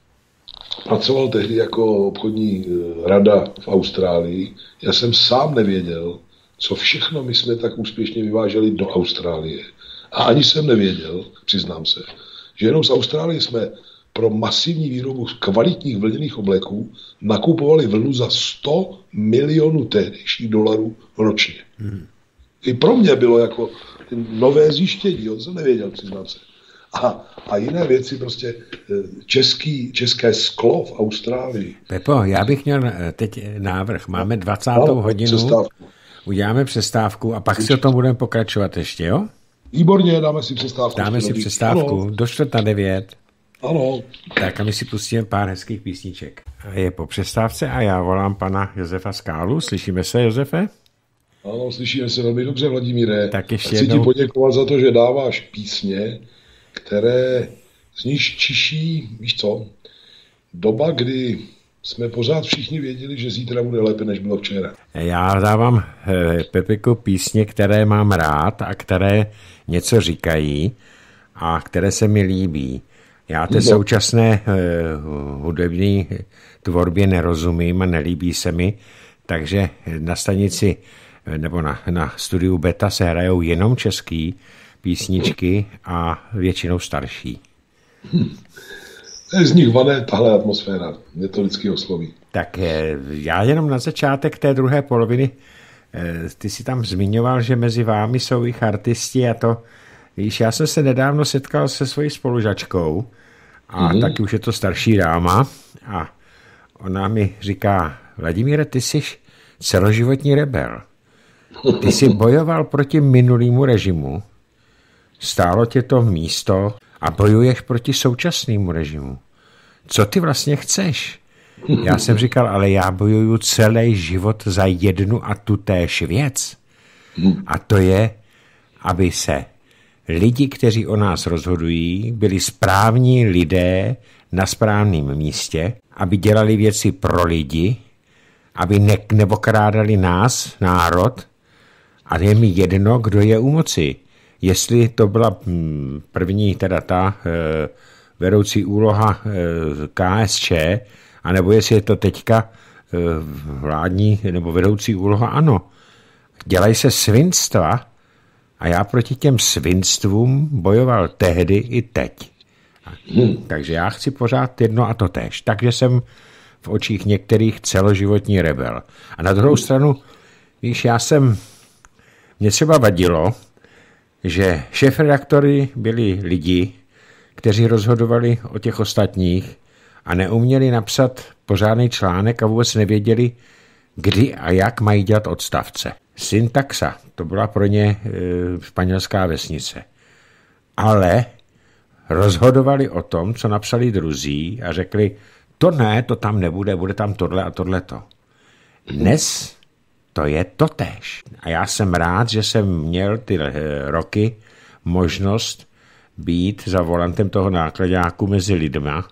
pracoval tehdy jako obchodní rada v Austrálii. Já jsem sám nevěděl, co všechno my jsme tak úspěšně vyváželi do Austrálie. A ani jsem nevěděl, přiznám se, že jenom z Austrálie jsme pro masivní výrobu kvalitních vlněných obleků nakupovali vlnu za sto milionů tehdejších dolarů ročně. Hmm. I pro mě bylo jako nové zjištění, on jsem nevěděl, přiznám se. A, a jiné věci, prostě český, české sklo v Austrálii. Pepo, já bych měl teď návrh. Máme dvacátou no, hodinu, přestávku. Uděláme přestávku a pak Určitě. Si o tom budeme pokračovat ještě, jo? Výborně, dáme si přestávku. Dáme si přestávku, ano. Do čtvrt na devět. Ano. Tak a my si pustíme pár hezkých písniček. Je po přestávce a já volám pana Josefa Skálu. Slyšíme se, Josefe? Ano, slyšíme se velmi dobře, Vladimíre. Tak ještě Chci jednou... ti poděkovat za to, že dáváš písně, které z nich čiší, víš co, doba, kdy jsme pořád všichni věděli, že zítra bude lépe, než bylo včera. Já dávám, Pepiku, písně, které mám rád a které něco říkají a které se mi líbí. Já té no. současné uh, hudební tvorbě nerozumím a nelíbí se mi, takže na stanici nebo na, na studiu Beta se hrajou jenom český písničky a většinou starší. Hm. Z nich vané tahle atmosféra, mě to vždycky osloví. Tak já jenom na začátek té druhé poloviny, ty si tam zmiňoval, že mezi vámi jsou i artisti a to, víš, já jsem se nedávno setkal se svojí spolužačkou a mm-hmm. taky už je to starší dáma a ona mi říká, Vladimíre, ty jsi celoživotní rebel. Ty jsi bojoval proti minulému režimu, stálo tě to místo a bojuješ proti současnému režimu. Co ty vlastně chceš? Já jsem říkal, ale já bojuju celý život za jednu a tu též věc. A to je, aby se lidi, kteří o nás rozhodují, byli správní lidé na správném místě, aby dělali věci pro lidi, aby ne- neokrádali nás, národ, a je mi jedno, kdo je u moci. Jestli to byla hm, první, teda ta e, vedoucí úloha e, K S Č, anebo jestli je to teďka e, vládní nebo vedoucí úloha ANO. Dělají se svinstva a já proti těm svinstvům bojoval tehdy i teď. Hmm. Takže já chci pořád jedno a to též. Takže jsem v očích některých celoživotní rebel. A na druhou stranu, víš, já jsem, mě třeba vadilo, že šéfredaktory byli lidi, kteří rozhodovali o těch ostatních a neuměli napsat pořádný článek a vůbec nevěděli, kdy a jak mají dělat odstavce. Syntaxa, to byla pro ně e, španělská vesnice. Ale rozhodovali o tom, co napsali druzí a řekli, to ne, to tam nebude, bude tam tohle a tohleto. Dnes to je totéž. A já jsem rád, že jsem měl ty roky možnost být za volantem toho nákladáku mezi lidma,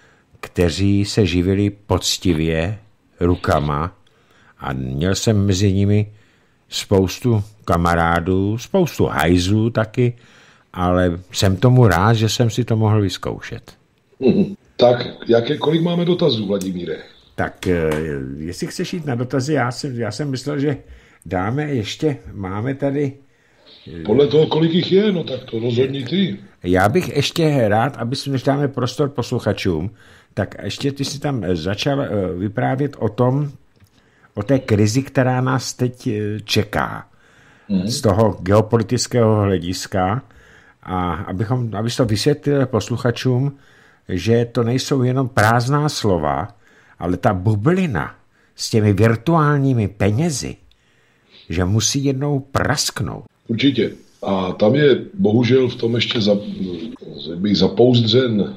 kteří se živili poctivě rukama a měl jsem mezi nimi spoustu kamarádů, spoustu hajzů taky, ale jsem tomu rád, že jsem si to mohl vyzkoušet. Hmm. Tak, jaké, kolik máme dotazů, Vladimíre? Tak, jestli chceš jít na dotazy, já jsem, já jsem myslel, že dáme ještě, máme tady... Podle toho, kolik jich je, no tak to rozhodni ty. Já bych ještě rád, aby si než dáme prostor posluchačům, tak ještě ty si tam začal vyprávět o tom, o té krizi, která nás teď čeká. Mm. Z toho geopolitického hlediska. A abychom, abys to vysvětlil posluchačům, že to nejsou jenom prázdná slova, ale ta bublina s těmi virtuálními penězi, že musí jednou prasknout. Určitě. A tam je bohužel v tom ještě za, bych zapouzdřen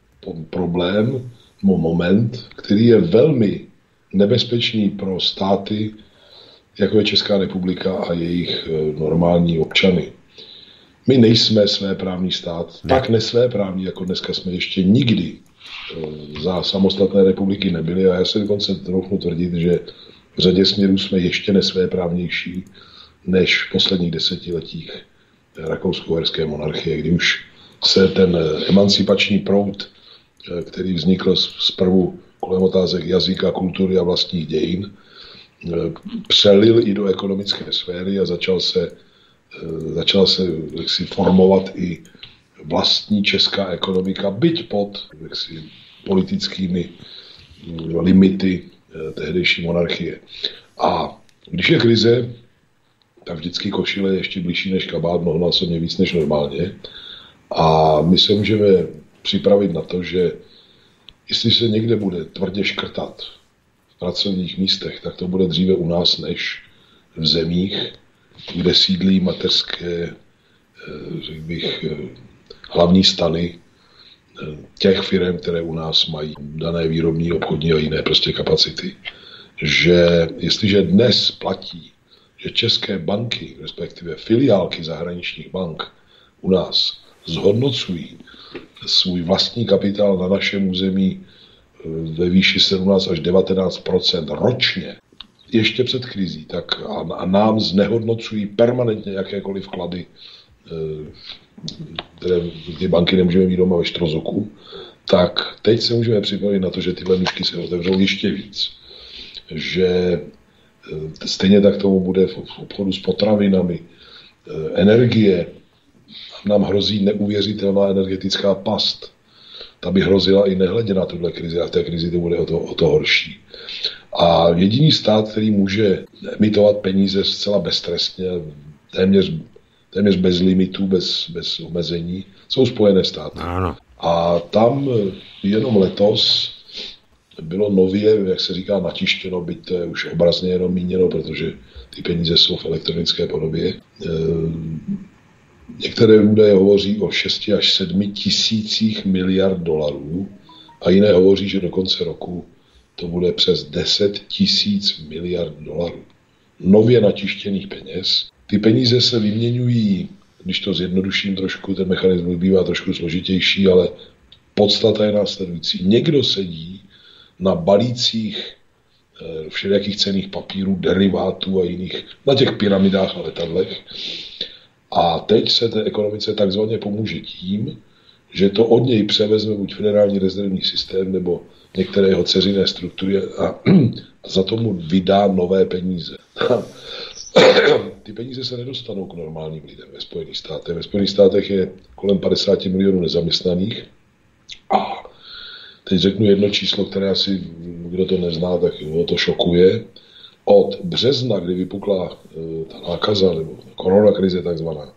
problém, moment, který je velmi nebezpečný pro státy, jako je Česká republika a jejich normální občany. My nejsme svéprávný stát, ne. tak nesvéprávní, jako dneska jsme ještě nikdy za samostatné republiky nebyli a já se dokonce trochu tvrdit, že v řadě směrů jsme ještě nesvéprávnější než v posledních desetiletích rakousko-uherské monarchie, kdy už se ten emancipační proud, který vznikl zprvu kolem otázek jazyka, kultury a vlastních dějin, přelil i do ekonomické sféry a začal se, začal se jaksi formovat i vlastní česká ekonomika, byť pod jaksi, politickými limity tehdejší monarchie. A když je krize, tak vždycky košile je ještě blížší než kabát, mnohonásobně víc než normálně. A my se můžeme připravit na to, že jestli se někde bude tvrdě škrtat v pracovních místech, tak to bude dříve u nás než v zemích, kde sídlí mateřské, řekl bych, hlavní stany těch firm, které u nás mají dané výrobní, obchodní a jiné prostě kapacity. Že jestliže dnes platí, že české banky, respektive filiálky zahraničních bank u nás zhodnocují svůj vlastní kapitál na našem území ve výši sedmnáct až devatenáct procent ročně, ještě před krizí, tak a, a nám znehodnocují permanentně jakékoliv vklady, které ty banky nemůžeme mít doma ve Štrozoku, tak teď se můžeme připravit na to, že tyhle nůžky se otevřou ještě víc. Že stejně tak tomu bude v obchodu s potravinami, energie, nám hrozí neuvěřitelná energetická past. Ta by hrozila i nehledě na tuhle krizi a v té krizi to bude o to, o to horší. A jediný stát, který může emitovat peníze zcela beztrestně, téměř, téměř bez limitů, bez, bez omezení, jsou Spojené státy. Ano. A tam jenom letos bylo nově, jak se říká, natištěno, byť to je už obrazně jenom míněno, protože ty peníze jsou v elektronické podobě. Některé údaje hovoří o šesti až sedmi tisících miliard dolarů a jiné hovoří, že do konce roku to bude přes deset tisíc miliard dolarů. Nově natištěných peněz. Ty peníze se vyměňují, když to zjednoduším trošku, ten mechanismus bývá trošku složitější, ale podstata je následující. Někdo sedí na balících všelijakých cenných papírů, derivátů a jiných, na těch pyramidách a letadlech. A teď se té ekonomice takzvaně pomůže tím, že to od něj převezme buď federální rezervní systém nebo některé jeho dceřiné struktury a, a za tomu vydá nové peníze. Ty peníze se nedostanou k normálním lidem ve Spojených státech. Ve Spojených státech je kolem padesát milionů nezaměstnaných a teď řeknu jedno číslo, které asi, kdo to nezná, tak ho to šokuje. Od března, kdy vypukla e, ta nákaza, nebo koronakrize takzvaná,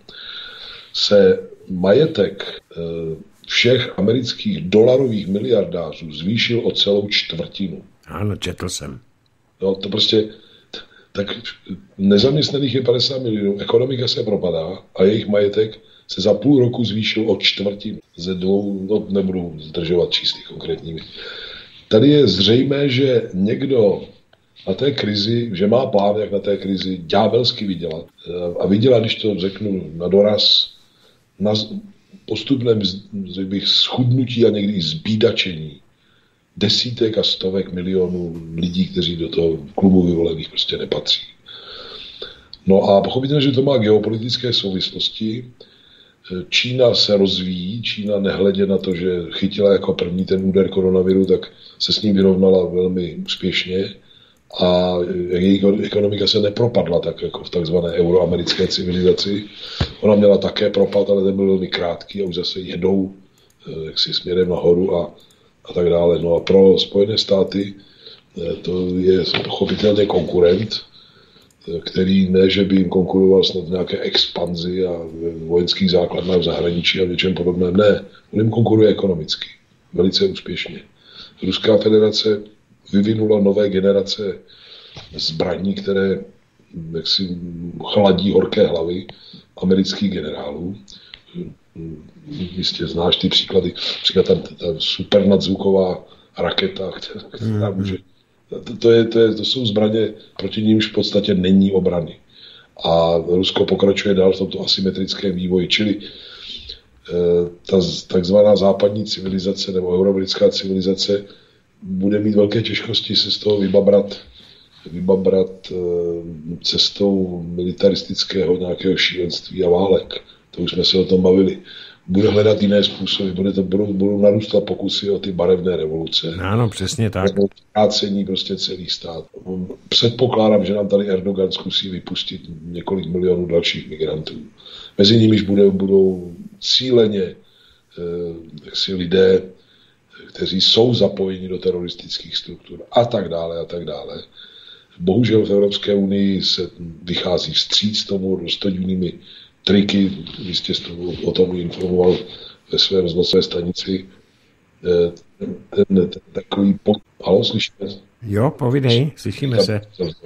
se majetek e, všech amerických dolarových miliardářů zvýšil o celou čtvrtinu. Ano, četl jsem. No, to prostě, tak nezaměstnaných je padesát milionů, ekonomika se propadá a jejich majetek se za půl roku zvýšil o čtvrtinu. Ze dvou, no, nebudu zdržovat čísly konkrétními. Tady je zřejmé, že někdo na té krizi, že má plán, jak na té krizi ďábelsky vydělat. A vydělat, když to řeknu na doraz, na postupném bych, schudnutí a někdy i zbídačení desítek a stovek milionů lidí, kteří do toho klubu vyvolených prostě nepatří. No a pochopitelně, že to má geopolitické souvislosti. Čína se rozvíjí, Čína nehledě na to, že chytila jako první ten úder koronaviru, tak se s ním vyrovnala velmi úspěšně a její ekonomika se nepropadla tak jako v takzvané euroamerické civilizaci. Ona měla také propad, ale ten byl velmi krátký a už zase jedou jaksi směrem nahoru a, a tak dále. No a pro Spojené státy to je pochopitelně konkurent, který ne, že by jim konkuroval snad v nějaké expanzi a vojenských základnách v zahraničí a něčem podobném. Ne, on jim konkuruje ekonomicky. Velice úspěšně. Ruská federace vyvinula nové generace zbraní, které jaksi chladí horké hlavy amerických generálů. Jistě znáš ty příklady. Příklad ta, ta super nadzvuková raketa, která může To, to, je, to, je, to jsou zbraně, proti nímž v podstatě není obrany. A Rusko pokračuje dál v tomto asymetrickém vývoji. Čili e, ta takzvaná západní civilizace nebo euroamerická civilizace bude mít velké těžkosti se z toho vybabrat, vybabrat e, cestou militaristického nějakého šílenství a válek. To už jsme se o tom bavili. Bude hledat jiné způsoby, bude to, budou, budou narůstat pokusy o ty barevné revoluce. Ano, přesně tak. Zkrácení prostě celých stát. Předpokládám, že nám tady Erdogan zkusí vypustit několik milionů dalších migrantů. Mezi nimiž budou, budou cíleně eh, jaksi lidé, kteří jsou zapojeni do teroristických struktur a tak dále a tak dále. Bohužel v Evropské unii se vychází vstříc tomu rozhodnými triky, jistě jste o tom informoval ve své rozhlasové stanici, ten, ten, ten takový... Po... Halo, slyšíme? Jo, povídej, slyšíme se.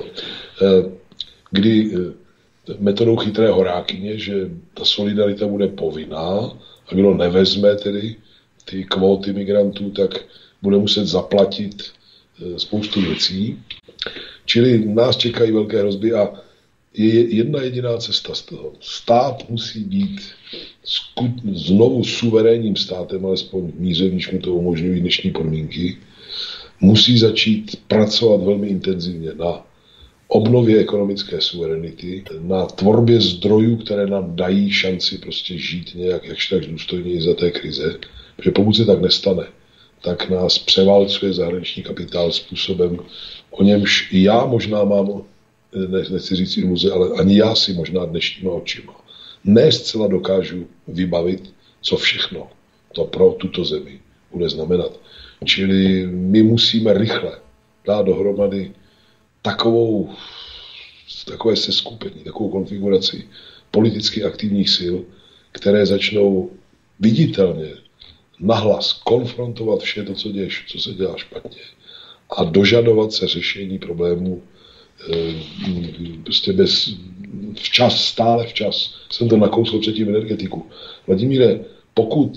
Kdy metodou chytré horákyně, že ta solidarita bude povinná a kdo nevezme tedy ty kvóty migrantů, tak bude muset zaplatit spoustu věcí. Čili nás čekají velké hrozby a je jedna jediná cesta z toho. Stát musí být znovu suverénním státem, alespoň v míře, když mu to umožňují dnešní podmínky. Musí začít pracovat velmi intenzivně na obnově ekonomické suverenity, na tvorbě zdrojů, které nám dají šanci prostě žít nějak jakž tak důstojně za té krize. Protože pokud se tak nestane, tak nás převálcuje zahraniční kapitál způsobem, o němž já možná mám, ne, nechci říct iluze, ale ani já si možná dnešníma očima ne zcela dokážu vybavit, co všechno to pro tuto zemi bude znamenat. Čili my musíme rychle dát dohromady takovou, takové seskupení, takovou konfiguraci politicky aktivních sil, které začnou viditelně nahlas konfrontovat vše to, co, děš, co se dělá špatně a dožadovat se řešení problémů e, prostě bez včas, stále včas. Jsem to nakousl předtím energetiku. Vladimíre, pokud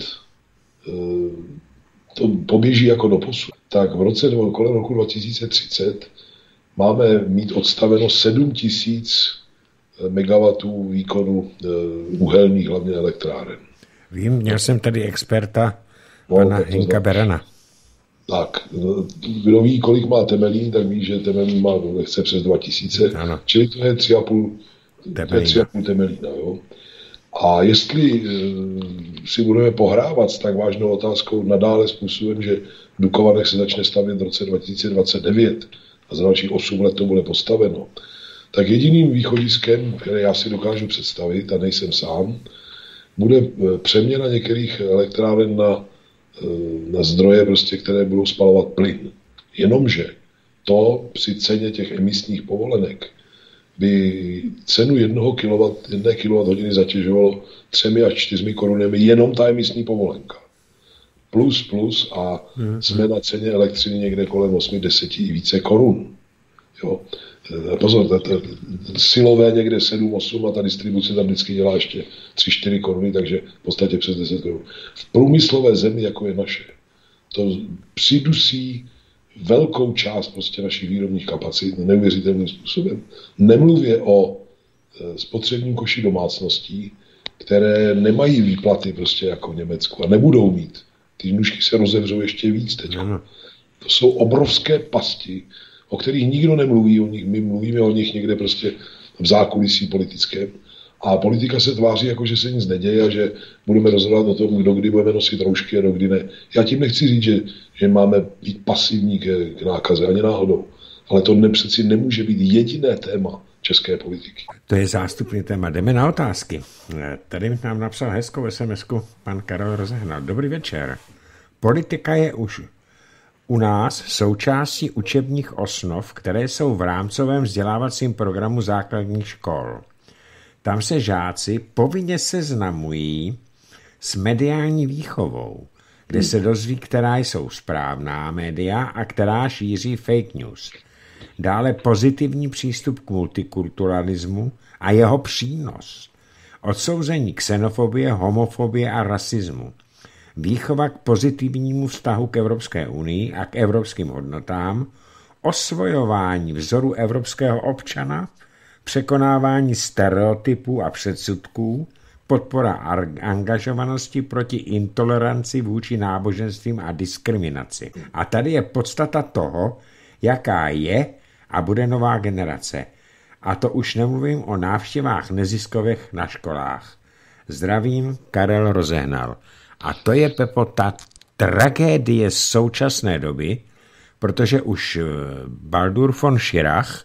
to poběží jako doposud, tak v roce kolem roku dva tisíce třicet máme mít odstaveno sedm tisíc megawatů výkonu uhelných, hlavně elektráren. Vím, měl jsem tady experta, pana no, Hinka Berana. Tak, kdo ví, kolik má Temelín, tak ví, že Temelín má lehce přes dva tisíce, ano. Čili to je tři a půl Temelína. Jo? A jestli e, si budeme pohrávat s tak vážnou otázkou nadále způsobem, že Dukovanech se začne stavět v roce dva tisíce dvacet devět a za dalších osm let to bude postaveno, tak jediným východiskem, které já si dokážu představit, a nejsem sám, bude přeměna některých elektráren na, na zdroje, prostě, které budou spalovat plyn. Jenomže to při ceně těch emisních povolenek by cenu jednoho kilowatt, jedné kilowatthodiny zatěžovalo třemi až čtyřmi korunami jenom ta emisní povolenka. Plus, plus a hmm. jsme na ceně elektřiny někde kolem osm, deset i více korun. Jo. Pozor, ta, ta, silové někde sedm, osm a ta distribuce tam vždycky dělá ještě tři čtyři koruny, takže v podstatě přes deset korun. V průmyslové zemi, jako je naše, to přidusí velkou část prostě našich výrobních kapacit neuvěřitelným způsobem. Nemluvě o e, spotřebním koši domácností, které nemají výplaty prostě jako v Německu a nebudou mít. Ty nůžky se rozevřou ještě víc teď. To jsou obrovské pasti, o kterých nikdo nemluví, o nich, my mluvíme o nich někde prostě v zákulisí politickém. A politika se tváří jako, že se nic neděje a že budeme rozhodovat o tom, kdo kdy budeme nosit roušky a kdo kdy ne. Já tím nechci říct, že, že máme být pasivní k, k nákaze, ani náhodou. Ale to ne, přeci nemůže být jediné téma české politiky. To je zástupný téma. Jdeme na otázky. Tady nám napsal hezkou es em esku pan Karel Rozehnal. Dobrý večer. Politika je už u nás součástí učebních osnov, které jsou v rámcovém vzdělávacím programu základních škol. Tam se žáci povinně seznamují s mediální výchovou, kde se dozví, která jsou správná média a která šíří fake news. Dále pozitivní přístup k multikulturalismu a jeho přínos. Odsouzení xenofobie, homofobie a rasismu. Výchova k pozitivnímu vztahu k Evropské unii a k evropským hodnotám. Osvojování vzoru evropského občana, překonávání stereotypů a předsudků, podpora angažovanosti proti intoleranci vůči náboženstvím a diskriminaci. A tady je podstata toho, jaká je a bude nová generace. A to už nemluvím o návštěvách neziskových na školách. Zdravím, Karel Rozehnal. A to je, Pepo, ta tragédie současné doby, protože už Baldur von Schirach,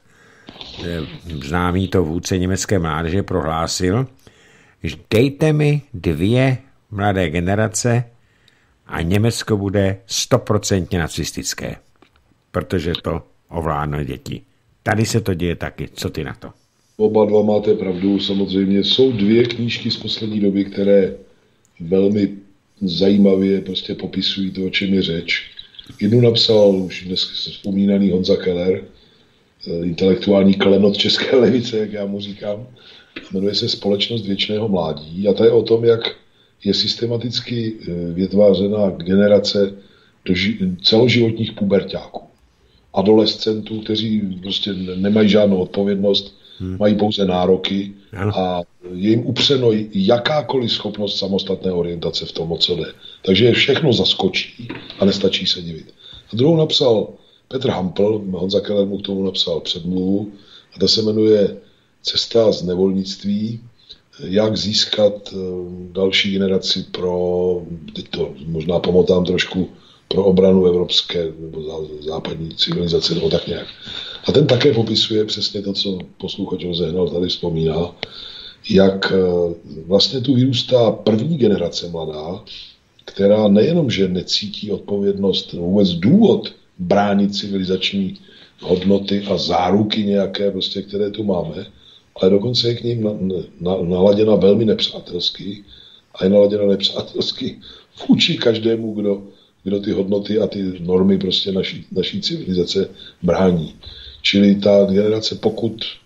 známý to vůdce německé mládeže, prohlásil, že dejte mi dvě mladé generace a Německo bude stoprocentně nacistické, protože to ovládne děti. Tady se to děje taky. Co ty na to? Oba dva máte pravdu. Samozřejmě jsou dvě knížky z poslední doby, které velmi zajímavě prostě popisují to, o čem je řeč. Jednu napsal už dnes vzpomínaný Honza Keller, intelektuální klenot české levice, jak já mu říkám. Jmenuje se Společnost věčného mládí a to je o tom, jak je systematicky vytvářena generace celoživotních puberťáků. Adolescentů, kteří prostě nemají žádnou odpovědnost, hmm. mají pouze nároky a je jim upřeno jakákoliv schopnost samostatné orientace v tom, co jde. Takže je všechno zaskočí a nestačí se divit. A druhou napsal Petr Hampl, Honza Keller mu k tomu napsal předmluvu a ta se jmenuje Cesta z nevolnictví, jak získat další generaci pro, teď to možná pomotám trošku, pro obranu evropské nebo západní civilizace nebo tak nějak. A ten také popisuje přesně to, co posluchač Rozehnal tady vzpomíná, jak vlastně tu vyrůstá první generace mladá, která nejenom, že necítí odpovědnost, vůbec důvod bránit civilizační hodnoty a záruky nějaké, prostě, které tu máme, ale dokonce je k ním na, na, naladěna velmi nepřátelsky a je naladěna nepřátelsky vůči každému, kdo, kdo ty hodnoty a ty normy prostě naší, naší civilizace brání. Čili ta generace, pokud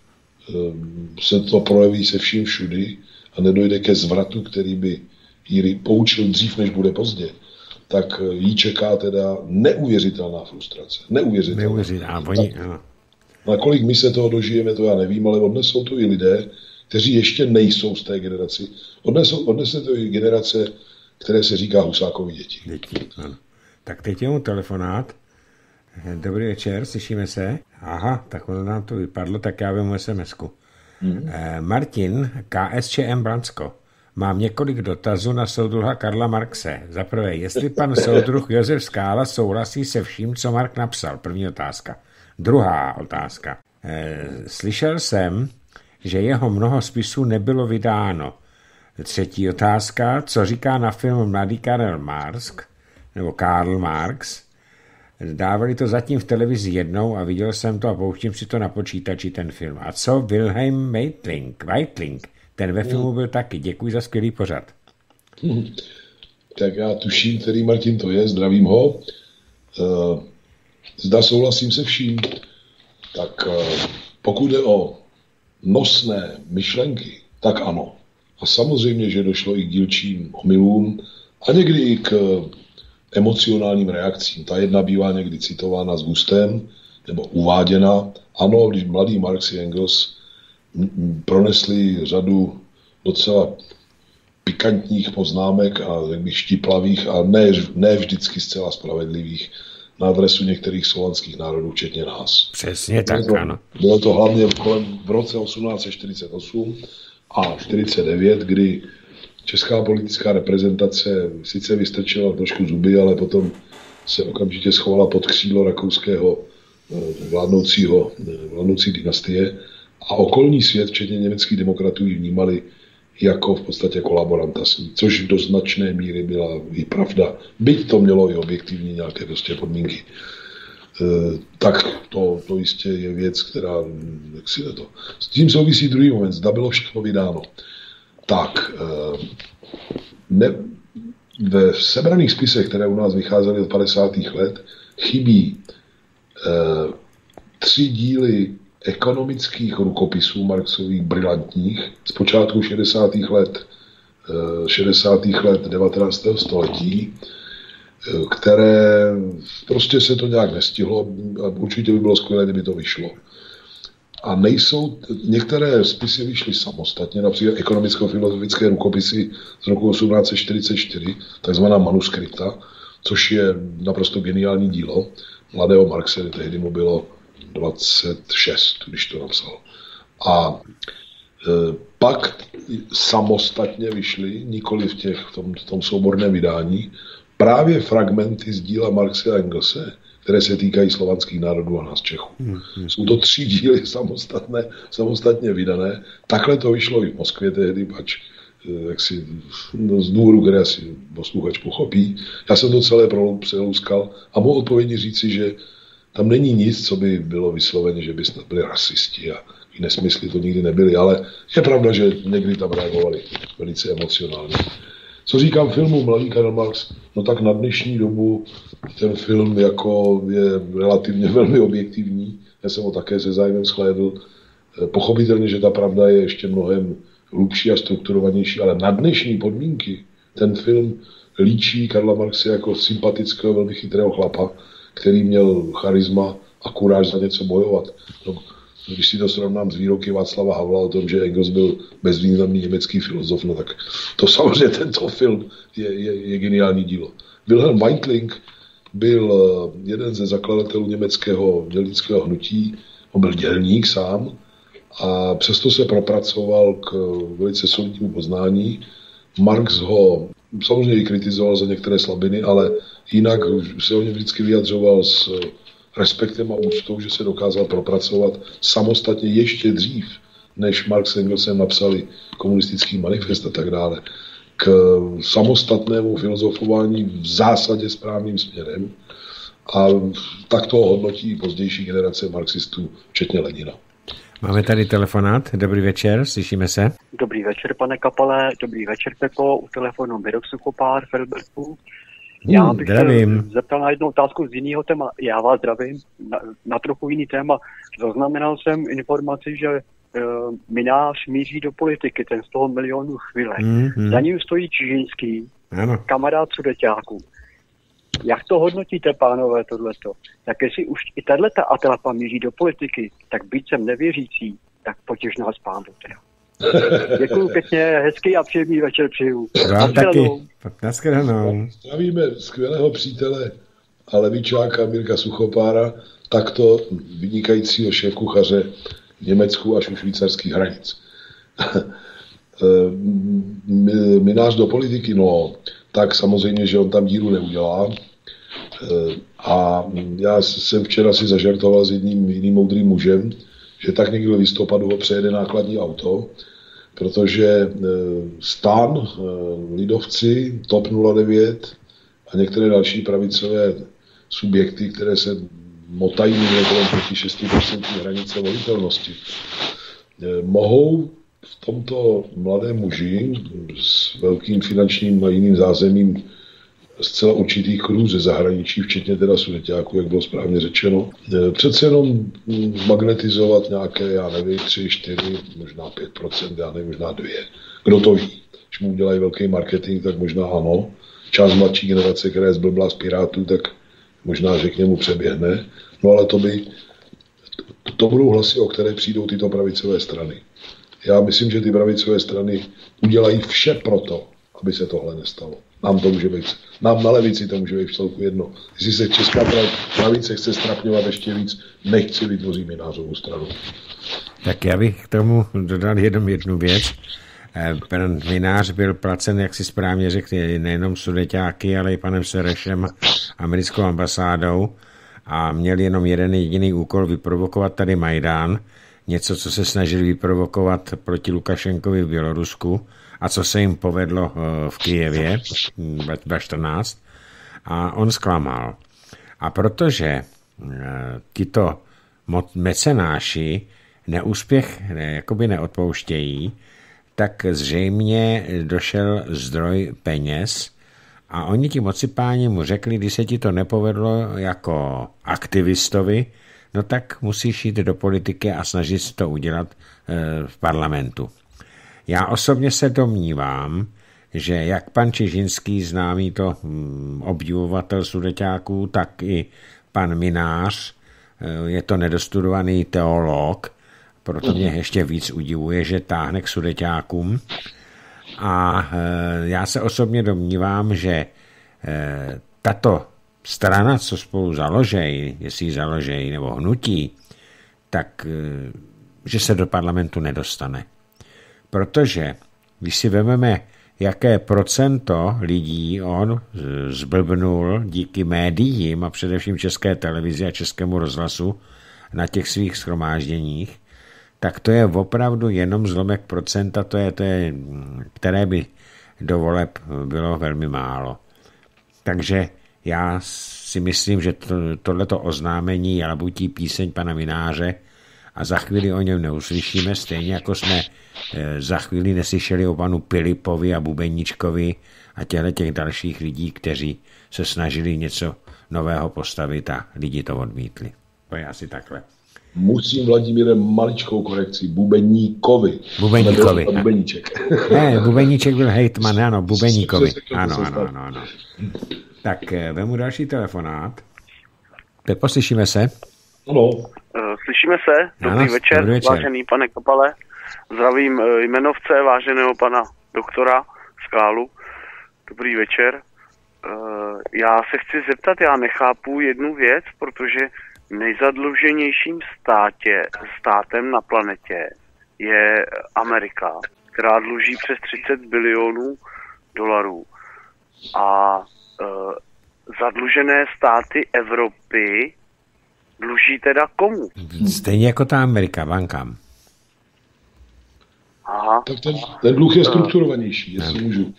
se to projeví se vším všudy a nedojde ke zvratu, který by ji poučil dřív, než bude pozdě, tak jí čeká teda neuvěřitelná frustrace. Neuvěřitelná. Neuvěřitelná. Oni, tak, nakolik my se toho dožijeme, to já nevím, ale odnesou to i lidé, kteří ještě nejsou z té generaci. Odnesou, odnese to i generace, které se říká Husákovi děti. Děti, ano. Tak teď je mu telefonát. Dobrý večer, slyšíme se? Aha, tak ono nám to vypadlo, tak já vemu es em esku. Mm. Eh, Martin, K S Č M Blansko. Mám několik dotazů na soudruha Karla Marxe. Za prvé, jestli pan soudruh Josef Skála souhlasí se vším, co Marx napsal? První otázka. Druhá otázka. Eh, slyšel jsem, že jeho mnoho spisů nebylo vydáno. Třetí otázka, co říká na film Mladý Karel Marx, nebo Karl Marx. Dávali to zatím v televizi jednou a viděl jsem to a pouštím si to na počítači, ten film. A co Wilhelm Weitling? Weitling? Ten ve filmu byl taky. Děkuji za skvělý pořad. Hmm. Tak já tuším, který Martin to je, zdravím ho. Uh, zda souhlasím se vším. Tak uh, pokud jde o nosné myšlenky, tak ano. A samozřejmě, že došlo i k dílčím omylům a někdy i k emocionálním reakcím. Ta jedna bývá někdy citována s gustem nebo uváděna. Ano, když mladý Marx a Engels pronesli řadu docela pikantních poznámek a jak bych štiplavých a ne, ne vždycky zcela spravedlivých na adresu některých slovanských národů, včetně nás. Přesně tak, bylo to, ano. Bylo to hlavně kolem v roce osmnáct set čtyřicet osm a čtyřicet devět, kdy česká politická reprezentace sice vystrčila trošku zuby, ale potom se okamžitě schovala pod křídlo rakouského vládnoucího, vládnoucí dynastie a okolní svět, včetně německých demokratů, ji vnímali jako v podstatě kolaboranta s ní, což do značné míry byla i pravda. Byť to mělo i objektivní nějaké prostě podmínky. E, tak to, to jistě je věc, která, jak si to. S tím souvisí druhý moment, zda bylo všechno vydáno. Tak, e, ne, ve sebraných spisech, které u nás vycházely od padesátých let, chybí e, tři díly ekonomických rukopisů Marxových brilantních z počátku šedesátých let, šedesátých let devatenáctého století, které prostě se to nějak nestihlo a určitě by bylo skvělé, kdyby to vyšlo. A nejsou, některé spisy vyšly samostatně, například ekonomicko-filozofické rukopisy z roku osmnáct set čtyřicet čtyři, takzvaná manuskripta, což je naprosto geniální dílo mladého Marxe, tehdy mu bylo dvacet šest, když to napsal. A e, pak samostatně vyšly, nikoli v, těch, v, tom, v tom souborném vydání, právě fragmenty z díla Marxe a Engelse, které se týkají slovanských národů a nás Čechů. Hmm, hmm. Jsou to tři díly samostatné, samostatně vydané. Takhle to vyšlo i v Moskvě tehdy, pač jak si, no, z důvodu, které asi posluchač pochopí. Já jsem to celé přelouskal a mohu odpovědně říci, že tam není nic, co by bylo vysloveně, že by snad byli rasisti a nesmysly to nikdy nebyly, ale je pravda, že někdy tam reagovali velice emocionálně. Co říkám filmu Mladý Karel Marx? No tak na dnešní dobu ten film jako je relativně velmi objektivní. Já jsem ho také se zájmem shlédl. Pochopitelně, že ta pravda je ještě mnohem hlubší a strukturovanější, ale na dnešní podmínky ten film líčí Karla Marxe jako sympatického, velmi chytrého chlapa, který měl charisma a kuráž za něco bojovat. No, když si to srovnám s výroky Václava Havla o tom, že Engels byl bezvýznamný německý filozof, no tak to samozřejmě tento film je, je, je geniální dílo. Wilhelm Weitling byl jeden ze zakladatelů německého dělnického hnutí, on byl dělník sám a přesto se propracoval k velice solidnímu poznání. Marx ho samozřejmě i kritizoval za některé slabiny, ale jinak se o něm vždycky vyjadřoval s respektem a úctou, že se dokázal propracovat samostatně ještě dřív, než Marx s Engelsem napsali komunistický manifest a tak dále, k samostatnému filozofování v zásadě správným směrem a tak to hodnotí pozdější generace marxistů, včetně Lenina. Máme tady telefonát. Dobrý večer, slyšíme se. Dobrý večer, pane Kapale, dobrý večer, Pepo, u telefonu Mirok Suchopár, Felbertu. Já bych se zeptal na jednu otázku z jiného téma. Já vás zdravím, na, na trochu jiný téma. Zaznamenal jsem informaci, že uh, Minář míří do politiky, ten z toho milionu chvíle. Mm-hmm. Za ním stojí Čižinský, ano. kamarád Sudeťáků. Jak to hodnotíte, pánové, tohleto? Tak jestli už i tato atlapa míří do politiky, tak být sem nevěřící, tak potěž nás Pán Bůh teda. Děkuju pěkně, hezký a příjemný večer přeju. Vám taky. Naschledanou. Zdravíme skvělého přítele a levičáka Mirka Suchopára, takto vynikajícího šéfkuchaře v Německu až u švýcarských hranic. Minář do politiky, no, tak samozřejmě, že on tam díru neudělá. A já jsem včera si zažartoval s jedním jiným moudrým mužem, že tak někdy v listopadu ho přejede nákladní auto, protože STAN, lidovci, TOP nula devět a některé další pravicové subjekty, které se motají kolem proti šest procent hranice volitelnosti, mohou v tomto mladém muži s velkým finančním a jiným zázemím zcela určitých kruhů ze zahraničí, včetně teda Sudeťáků, jak bylo správně řečeno, přece jenom magnetizovat nějaké, já nevím, tři, čtyři, možná pět procent, já nevím, možná dvě. Kdo to ví? Když mu udělají velký marketing, tak možná ano. Část mladší generace, která je zblblá z Pirátů, tak možná, že k němu přeběhne. No ale to by, to, to budou hlasy, o které přijdou tyto pravicové strany. Já myslím, že ty pravicové strany udělají vše proto, aby se tohle nestalo. Nám to může být, nám na levici to může být v celku jedno. Jestli se česká pravice chce strapňovat ještě víc, nechci vytvořit Minářovou stranu. Tak já bych k tomu dodal jenom jednu věc. Pan Minář byl placen, jak si správně řekl, nejenom Sudeťáky, ale i panem Serešem, americkou ambasádou a měl jenom jeden jediný úkol vyprovokovat tady Majdán, něco, co se snažili vyprovokovat proti Lukašenkovi v Bělorusku a co se jim povedlo v Kyjevě dva tisíce čtrnáct a on zklamal. A protože tito mecenáši neúspěch jakoby neodpouštějí, tak zřejmě došel zdroj peněz a oni ti mocipáni mu řekli, když se ti to nepovedlo jako aktivistovi, no tak musíš jít do politiky a snažit se to udělat v parlamentu. Já osobně se domnívám, že jak pan Čižinský, známý to obdivovatel Sudeťáků, tak i pan Minář, je to nedostudovaný teolog, proto mě ještě víc udivuje, že táhne k Sudeťákům. A já se osobně domnívám, že tato strana, co spolu založejí, jestli ji založejí nebo hnutí, tak že se do parlamentu nedostane. Protože když si vezmeme, jaké procento lidí on zblbnul díky médiím a především České televizi a Českému rozhlasu na těch svých shromážděních, tak to je opravdu jenom zlomek procenta, to je, to je, které by do voleb bylo velmi málo. Takže já si myslím, že to, tohleto oznámení je labutí píseň pana Mináře a za chvíli o něm neuslyšíme, stejně jako jsme e, za chvíli neslyšeli o panu Pilipovi a Bubeníčkovi a těchto těch dalších lidí, kteří se snažili něco nového postavit a lidi to odmítli. To je asi takhle. Musím, Vladimíre, maličkou korekci. Bubeníkovi. Bubeníkovi. Bubeníček. Ne, Bubeníček byl hejtman, ano, Bubeníkovi. Ano, ano, ano, ano. Tak vemu další telefonát. Teď poslyšíme se. Ano. Slyšíme se. Dobrý, ano, večer, dobrý večer, vážený pane Kapale. Zdravím jmenovce, váženého pana doktora Skálu. Dobrý večer. Já se chci zeptat, já nechápu jednu věc, protože nejzadluženějším státě, státem na planetě je Amerika, která dluží přes třicet bilionů dolarů. A e, zadlužené státy Evropy dluží teda komu? Stejně jako ta Amerika, bankám. Aha. Tak ten, ten dluh je strukturovanější, jestli můžu.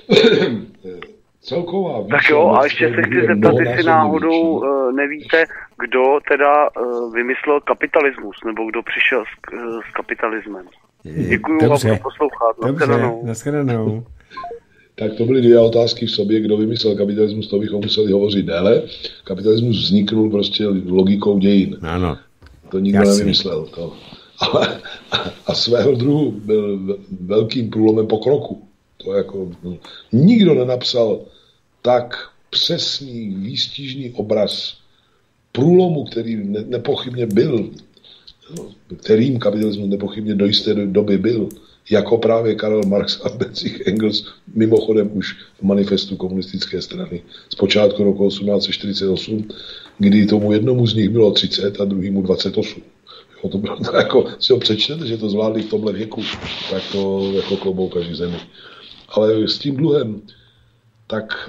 Celková výše. Tak jo, a ještě se chci zeptat, jestli náhodou uh, nevíte, kdo teda uh, vymyslel kapitalismus, nebo kdo přišel s, uh, s kapitalismem. Děkuju vám za poslouchat. Dobře, nashledanou. Tak to byly dvě otázky v sobě, kdo vymyslel kapitalismus, to bychom museli hovořit déle. Kapitalismus vzniknul prostě logikou dějin. Ano. To nikdo Jasný. nevymyslel. To. Ale, a svého druhu byl velkým průlomem pokroku. To jako, nikdo nenapsal tak přesný, výstižný obraz průlomu, který ne, nepochybně byl, kterým kapitalismus nepochybně do jisté doby byl, jako právě Karel Marx a Bedřich Engels, mimochodem už v manifestu komunistické strany z počátku roku osmnáct set čtyřicet osm, kdy tomu jednomu z nich bylo třicet a druhému dvacet osm. Jo, to bylo to jako, si ho přečtete, že to zvládli v tomhle věku, tak to jako klobouk každý zemi. Ale s tím dluhem, tak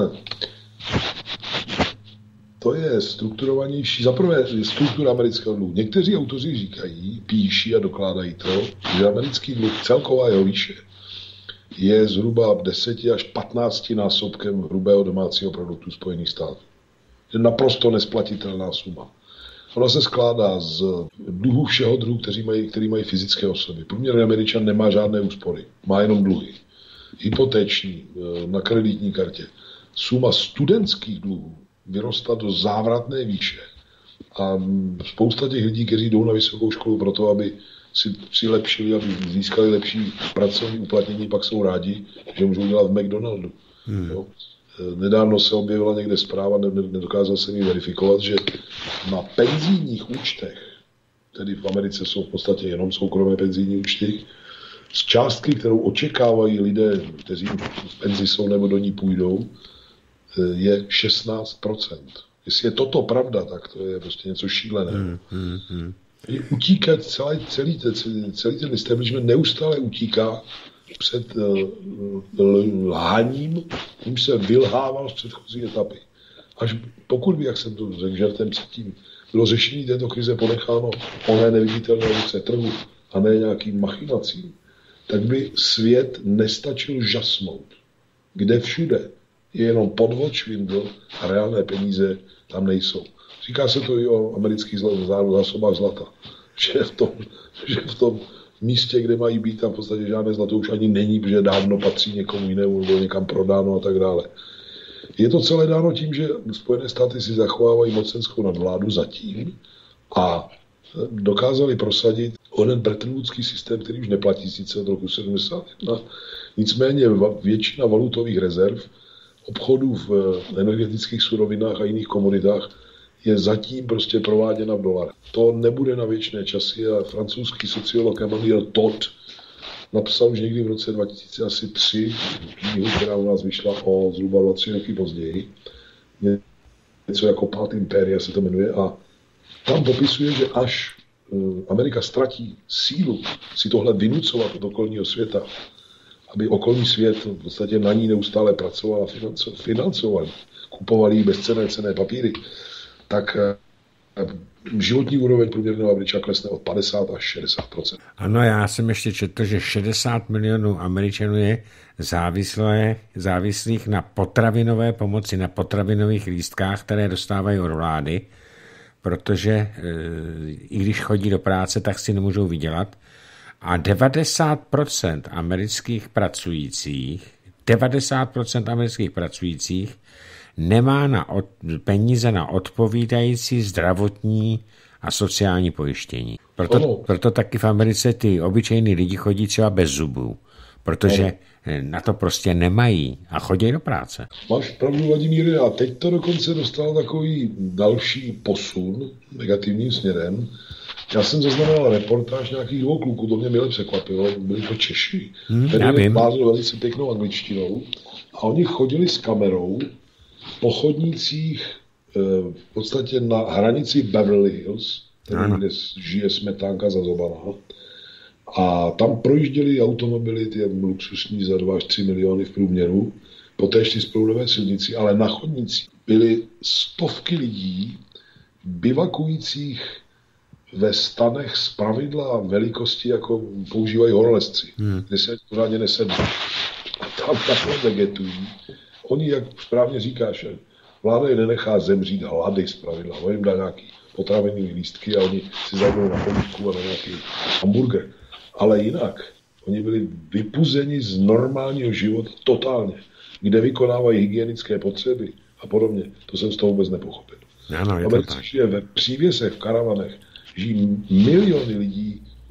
to je strukturovanější. Zaprvé je struktura amerického dluhu. Někteří autoři říkají, píší a dokládají to, že americký dluh, celková jeho výše, je zhruba deset až patnáct násobkem hrubého domácího produktu Spojených států. Je naprosto nesplatitelná suma. Ona se skládá z dluhu všeho druhu, který mají, který mají fyzické osoby. Průměrný Američan nemá žádné úspory, má jenom dluhy. Hypotéční, na kreditní kartě. Suma studentských dluhů vyrostla do závratné výše. A spousta těch lidí, kteří jdou na vysokou školu proto, aby si přilepšili, aby získali lepší pracovní uplatnění, pak jsou rádi, že můžou dělat v McDonaldu. Hmm. Jo? Nedávno se objevila někde zpráva, nedokázal jsem ji verifikovat, že na penzijních účtech, tedy v Americe jsou v podstatě jenom soukromé penzijní účty, z částky, kterou očekávají lidé, kteří v penzi jsou nebo do ní půjdou, je šestnáct procent. Jestli je toto pravda, tak to je prostě něco šíleného. Hmm, hmm, hmm. Utíkat celý, celý, celý, celý ten establishment neustále utíká před uh, lháním, tím se vylhával z předchozí etapy. Až pokud by, jak jsem to řekl žertem předtím, bylo řešení této krize ponecháno oné neviditelné ruce trhu a ne nějakým machinacím, tak by svět nestačil žasnout. Kde všude je jenom podvod, švindl a reálné peníze tam nejsou. Říká se to i o amerických zásobách zlata. Že v tom, že v tom místě, kde mají být, tam v podstatě žádné zlato už ani není, protože dávno patří někomu jinému nebo někam prodáno a tak dále. Je to celé dáno tím, že Spojené státy si zachovávají mocenskou nadvládu zatím a dokázali prosadit onen Bretton Woodský systém, který už neplatí sice od roku sedmdesát jedna. Nicméně většina valutových rezerv, obchodů v energetických surovinách a jiných komoditách je zatím prostě prováděna v dolarech. To nebude na věčné časy a francouzský sociolog Emmanuel Todd napsal už někdy v roce dva tisíce tři knihu, která u nás vyšla o zhruba dvacet roky později. Něco jako Pád impéria se to jmenuje a tam popisuje, že až Amerika ztratí sílu si tohle vynucovat od okolního světa, aby okolní svět v podstatě na ní neustále pracoval a financoval, kupovali bezcenné cenné papíry, tak životní úroveň průměrného Američana klesne od padesát až šedesát procent. Ano, já jsem ještě četl, že šedesát milionů Američanů je závislé, závislých na potravinové pomoci, na potravinových lístkách, které dostávají od vlády, protože e, i když chodí do práce, tak si nemůžou vydělat. A devadesát procent amerických pracujících, devadesát procent amerických pracujících nemá na od, peníze na odpovídající zdravotní a sociální pojištění. Proto, proto taky v Americe ty obyčejní lidi chodí třeba bez zubů, protože ano. Na to prostě nemají a chodí do práce. Máš pravdu, Vladimíre, a teď to dokonce dostal takový další posun negativním směrem. Já jsem zaznamenal reportáž nějakých dvou kluků, to mě mile překvapilo, byli to Češi, hmm, který vládl velice pěknou angličtinou a oni chodili s kamerou po chodnících v podstatě na hranici Beverly Hills, tedy kde žije smetánka za zobana. A tam projížděli automobily, ty luxusní za dva až tři miliony v průměru, po té čtyřproudové silnici, ale na chodnících byly stovky lidí bivakujících ve stanech z pravidla velikosti, jako používají horolezci, hmm. kde se pořádně nesedí. A tam takhle vegetují. Oni, jak správně říkáš, vláda je nenechá zemřít hlady z pravidla. On jim dá nějaký potravinný lístky a oni si zajdou na polívku a na nějaký hamburger. Ale jinak, oni byli vypuzeni z normálního života totálně, kde vykonávají hygienické potřeby a podobně. To jsem z toho vůbec nepochopil. Ano, je to tak. Ve přívěsech, v karavanech žijí miliony lidí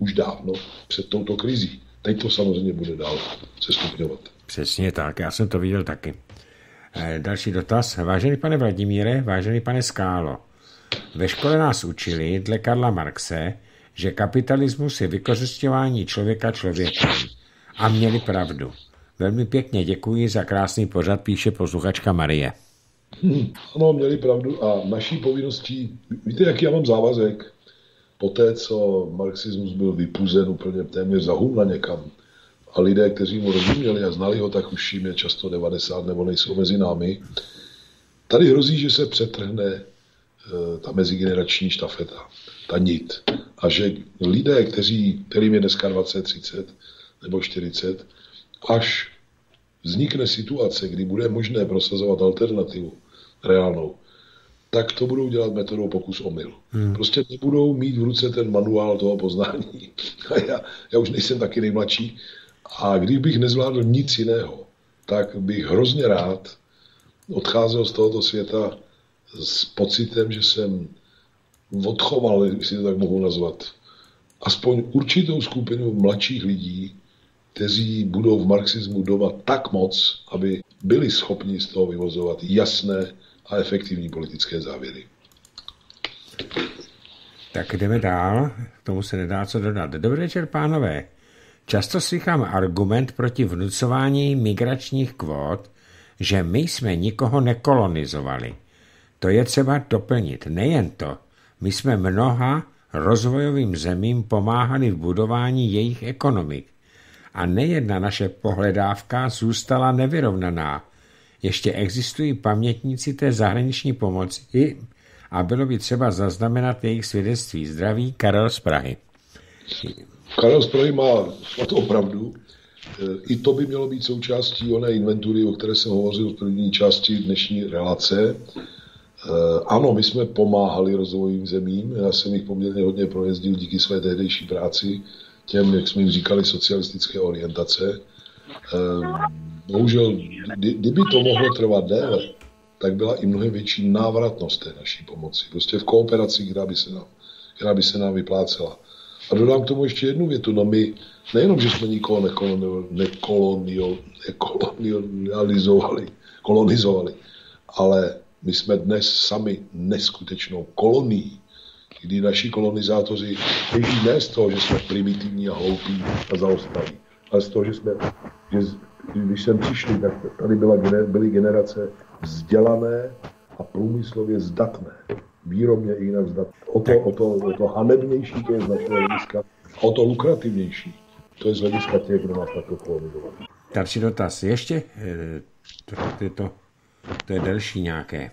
už dávno před touto krizí. Teď to samozřejmě bude dál se stupňovat. Přesně tak, já jsem to viděl taky. Další dotaz. Vážený pane Vladimíre, vážený pane Skálo, ve škole nás učili dle Karla Marxe, že kapitalismus je vykořisťování člověka člověkem. A měli pravdu. Velmi pěkně děkuji za krásný pořad, píše posluchačka Marie. Hmm, ano, měli pravdu a naší povinností, víte, jaký já mám závazek? Poté, co marxismus byl vypuzen úplně téměř za humna někam a lidé, kteří mu rozuměli a znali ho, tak už jim je často devadesát nebo nejsou mezi námi. Tady hrozí, že se přetrhne e, ta mezigenerační štafeta, ta nit. A že lidé, kteří, kterým je dneska dvacet, třicet nebo čtyřicet, až vznikne situace, kdy bude možné prosazovat alternativu reálnou, tak to budou dělat metodou pokus omyl. Hmm. Prostě nebudou mít v ruce ten manuál toho poznání. A já, já už nejsem taky nejmladší. A když bych nezvládl nic jiného, tak bych hrozně rád odcházel z tohoto světa s pocitem, že jsem odchoval, jestli to tak mohu nazvat, aspoň určitou skupinu mladších lidí, kteří budou v marxismu doma tak moc, aby byli schopni z toho vyvozovat jasné a efektivní politické závěry. Tak jdeme dál, k tomu se nedá co dodat. Dobrý večer, pánové. Často slychám argument proti vnucování migračních kvót, že my jsme nikoho nekolonizovali. To je třeba doplnit. Nejen to, my jsme mnoha rozvojovým zemím pomáhali v budování jejich ekonomik. A nejedna naše pohledávka zůstala nevyrovnaná. Ještě existují pamětníci té zahraniční pomoci a bylo by třeba zaznamenat jejich svědectví. Zdraví, Karel z Prahy. Karel z Prahy má svatou pravdu. I to by mělo být součástí oné inventury, o které jsem hovořil v první části dnešní relace. Ano, my jsme pomáhali rozvojovým zemím. Já jsem jich poměrně hodně projezdil díky své tehdejší práci, těm, jak jsme jim říkali, socialistické orientace. Bohužel, kdyby to mohlo trvat déle, tak byla i mnohem větší návratnost té naší pomoci. Prostě v kooperaci, která by se nám, která by se nám vyplácela. A dodám k tomu ještě jednu větu. No my nejenom, že jsme nikoho nekolonializovali, kolonizovali, ale my jsme dnes sami neskutečnou kolonií, kdy naši kolonizátoři těží ne z toho, že jsme primitivní a hloupí a zaostalí, ale z toho, že jsme, že když sem přišli, tak tady byla, byly generace vzdělané a průmyslově zdatné. Výrobně i jinak zdatné. O to, o to, o to hanebnější to je z našeho hlediska, o to lukrativnější to je z hlediska těch, kdo nás takto kolonizovali. Další dotaz. Ještě to, to, to, to je delší nějaké.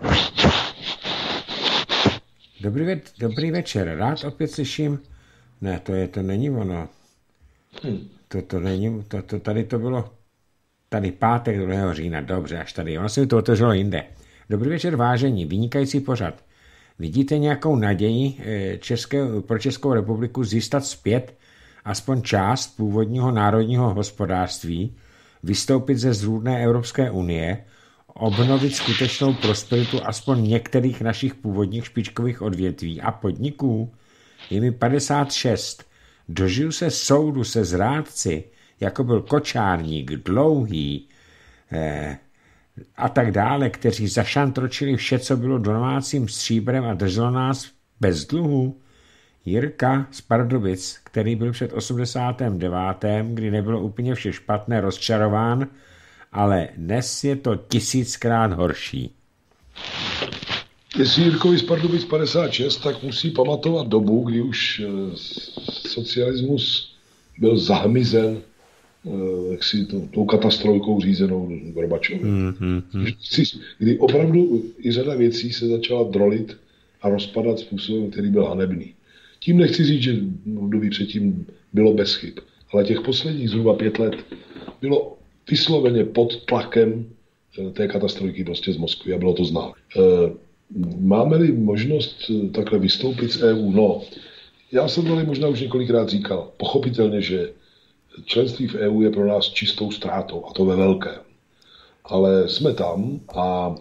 Dobrý, ve, dobrý večer, rád opět slyším. Ne, to je, to není ono. Hmm. To, to není, to, to tady to bylo, tady pátek druhého října, dobře, až tady. Ono se mi to otevřelo jinde. Dobrý večer, vážení, vynikající pořad. Vidíte nějakou naději České, pro Českou republiku získat zpět aspoň část původního národního hospodářství, vystoupit ze zrůdné Evropské unie, obnovit skutečnou prosperitu aspoň některých našich původních špičkových odvětví a podniků? Je mi padesát šest. Dožiju se soudu se zrádci, jako byl Kočárník, Dlouhý eh, a tak dále, kteří zašantročili vše, co bylo domácím stříbrem a drželo nás bez dluhu. Jirka z Pardubic, který byl před osmdesátým devátým, kdy nebylo úplně vše špatné, rozčarován, ale dnes je to tisíckrát horší. Jestli Jirkovi z Pardubic padesát šest, tak musí pamatovat dobu, kdy už socialismus byl zahmizen jaksi tou katastrofou řízenou Gorbačovem. Mm-hmm. Kdy opravdu i řada věcí se začala drolit a rozpadat způsobem, který byl hanebný. Tím nechci říct, že v době předtím bylo bez chyb, ale těch posledních zhruba pět let bylo vysloveně pod tlakem té katastrofy prostě z Moskvy a bylo to znát. Máme-li možnost takhle vystoupit z E U? No, já jsem tady možná už několikrát říkal, pochopitelně, že členství v E U je pro nás čistou ztrátou, a to ve velkém. Ale jsme tam a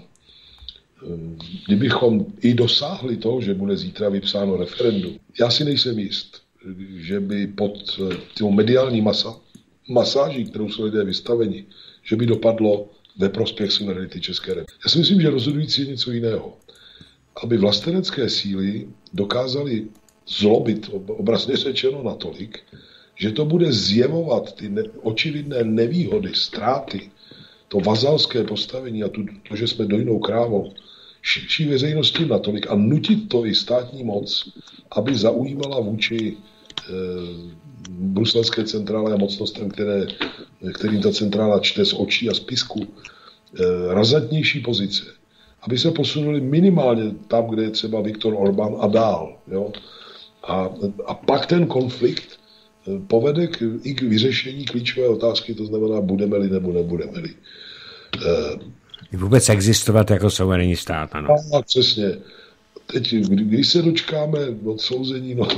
kdybychom i dosáhli toho, že bude zítra vypsáno referendum, já si nejsem jist, že by pod tím mediální masa, masáží, kterou jsou lidé vystaveni, že by dopadlo ve prospěch suverenity České republiky. Já si myslím, že rozhodující je něco jiného. Aby vlastenecké síly dokázaly zlobit, obrazně řečeno, natolik, že to bude zjevovat ty ne, očividné nevýhody, ztráty, to vazalské postavení a tu, to, že jsme dojnou krávou, širší veřejnosti natolik a nutit to i státní moc, aby zaujímala vůči e, bruselské centrále a mocnostem, které, kterým ta centrála čte z očí a z pisku, e, razantnější pozice. Aby se posunuli minimálně tam, kde je třeba Viktor Orbán a dál. Jo? A, a pak ten konflikt povede k, i k vyřešení klíčové otázky, to znamená, budeme-li nebo nebudeme-li. E, vůbec existovat jako suverénní stát, ano. A přesně. Teď, když se dočkáme odsouzení, no,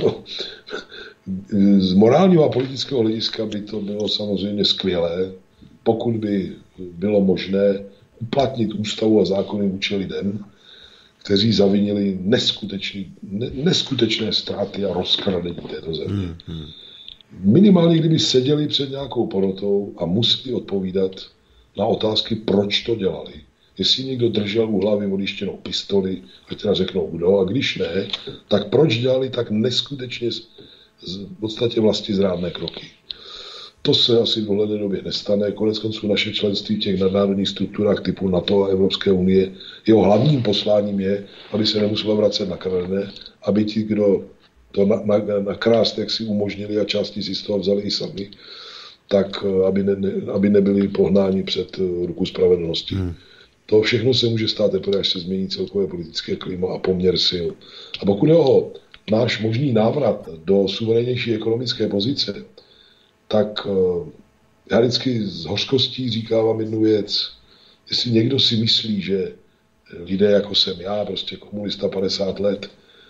z morálního a politického hlediska by to bylo samozřejmě skvělé, pokud by bylo možné uplatnit ústavu a zákony vůči lidem, kteří zavinili neskutečný, ne, neskutečné ztráty a rozkradení této země. Hmm, hmm. Minimálně, kdyby seděli před nějakou porotou a museli odpovídat na otázky, proč to dělali. Jestli někdo držel u hlavy odjištěnou pistoli, ať teda řeknou kdo, a když ne, tak proč dělali tak neskutečně v podstatě vlastizrádné kroky. To se asi v dohledné době nestane. Konec konců naše členství v těch nadnárodních strukturách typu NATO a Evropské unie, jeho hlavním posláním je, aby se nemuselo vracet na kradené, aby ti, kdo to na, na, na krást, jak si umožnili a části si z toho vzali i sami, tak aby, ne, ne, aby nebyli pohnáni před ruku spravedlnosti. Hmm. To všechno se může stát teprve, až se změní celkové politické klima a poměr sil. A pokud je o náš možný návrat do suverénnější ekonomické pozice, tak já vždycky s hořkostí říkávám jednu věc. Jestli někdo si myslí, že lidé jako jsem já, prostě komunista padesát let,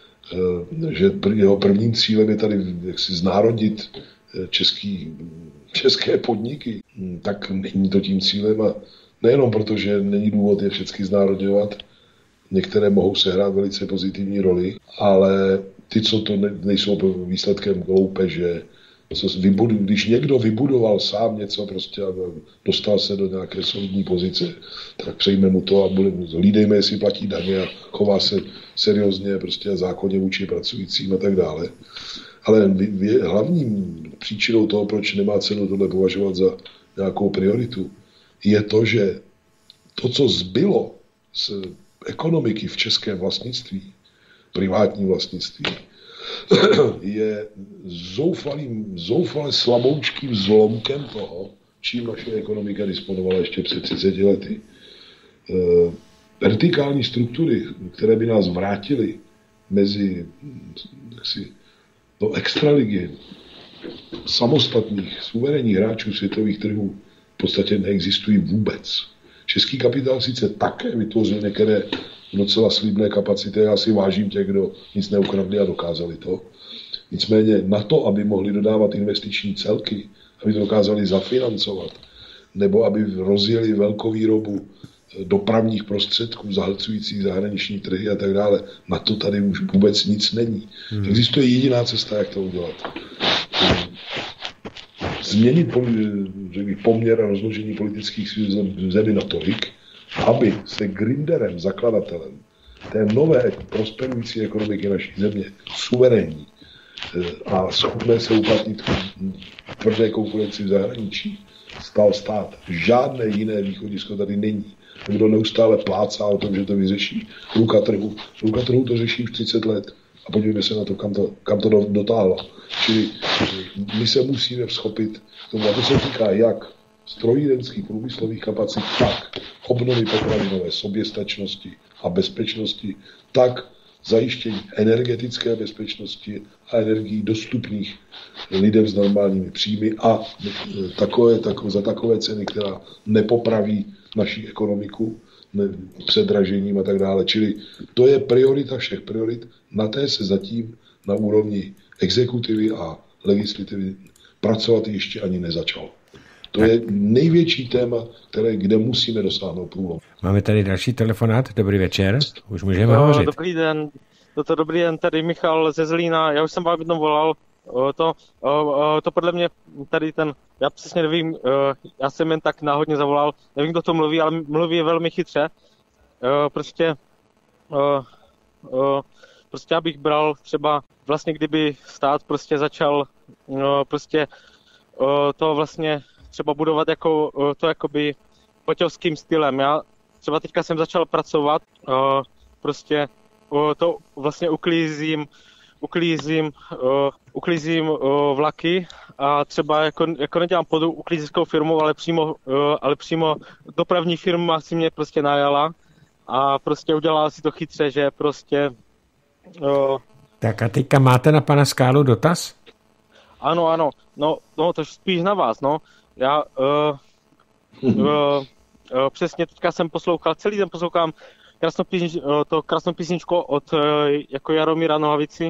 že jeho prvním cílem je tady jaksi znárodnit český, české podniky, tak není to tím cílem a nejenom proto, že není důvod je všechny znárodňovat, některé mohou sehrát velice pozitivní roli, ale ty, co to nejsou výsledkem loupeže, když někdo vybudoval sám něco prostě a dostal se do nějaké solidní pozice, tak přejme mu to a hlídejme, jestli platí daně a chová se seriózně prostě a zákonně vůči pracujícím a tak dále. Ale hlavním příčinou toho, proč nemá cenu tohle považovat za nějakou prioritu, je to, že to, co zbylo z ekonomiky v českém vlastnictví, privátním vlastnictví, je zoufalým, zoufale slaboučkým zlomkem toho, čím naše ekonomika disponovala ještě před třiceti lety. E, vertikální struktury, které by nás vrátily mezi jaksi, do extraligy samostatných, suverénních hráčů světových trhů v podstatě neexistují vůbec. Český kapitál sice také vytvořil některé docela slibné kapacity, já si vážím těch, kdo nic neukradli a dokázali to. Nicméně na to, aby mohli dodávat investiční celky, aby to dokázali zafinancovat, nebo aby rozjeli velkou výrobu dopravních prostředků zahlcujících zahraniční trhy a tak dále, na to tady už vůbec nic není. Hmm. Existuje jediná cesta, jak to udělat. Změnit poměr a rozložení politických síl v zemi natolik, aby se grinderem, zakladatelem té nové prosperující ekonomiky naší země, suverénní a schopné se uplatnit v tvrdé konkurenci v zahraničí, stal stát. Žádné jiné východisko tady není. Kdo neustále plácá o tom, že to vyřeší. Ruka trhu. Ruka trhu to řeší už třicet let. A podívejme se na to, kam to, kam to dotáhlo. Čili my se musíme vzchopit tomu, a to se týká jak strojírenských průmyslových kapacit, tak obnovy potravinové soběstačnosti a bezpečnosti, tak zajištění energetické bezpečnosti a energií dostupných lidem s normálními příjmy a takové, takové, za takové ceny, která nepopraví naši ekonomiku ne, předražením a tak dále. Čili to je priorita všech priorit. Na té se zatím na úrovni exekutivy a legislativy pracovat ještě ani nezačalo. To je největší téma, které, kde musíme dosáhnout průlom. Máme tady další telefonát. Dobrý večer. Už můžeme no, hovořit. Dobrý den. Toto dobrý den, tady Michal ze Zlína. Já už jsem vám jednou volal. to, to podle mě tady ten, já přesně nevím, já jsem jen tak náhodně zavolal, nevím, kdo to mluví, ale mluví velmi chytře. Prostě, prostě abych bral třeba vlastně, kdyby stát prostě začal prostě to vlastně třeba budovat jako to jakoby poťovským stylem. Já třeba teďka jsem začal pracovat, prostě to vlastně uklízím uklízím, uh, uklízím uh, vlaky a třeba jako, jako nedělám pod uklízeckou firmu, ale přímo, uh, ale přímo dopravní firma si mě prostě najala a prostě udělala si to chytře, že prostě... Uh, tak a teďka máte na pana Skálu dotaz? Ano, ano, no, no to spíš na vás, no. Já uh, uh, uh, přesně teďka jsem poslouchal, celý den poslouchám krásnou písnič, to krásnou písničku od uh, jako Jaromíra Nohavici.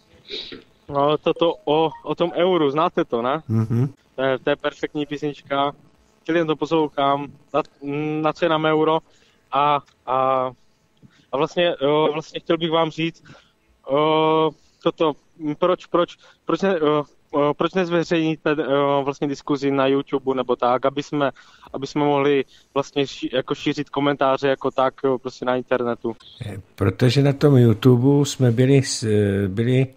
No, toto o, o tom euru, znáte to, ne? Mm-hmm. To, je, to je perfektní písnička. Celý den to poslouchám, na, na cenám euro a, a, a vlastně, o, vlastně chtěl bych vám říct o, toto, proč, proč, proč, ne, o, o, proč nezveřejníte o, vlastně diskuzi na YouTube nebo tak, aby jsme, aby jsme mohli vlastně ší, jako šířit komentáře jako tak o, prostě na internetu. Protože na tom YouTube jsme byli, byli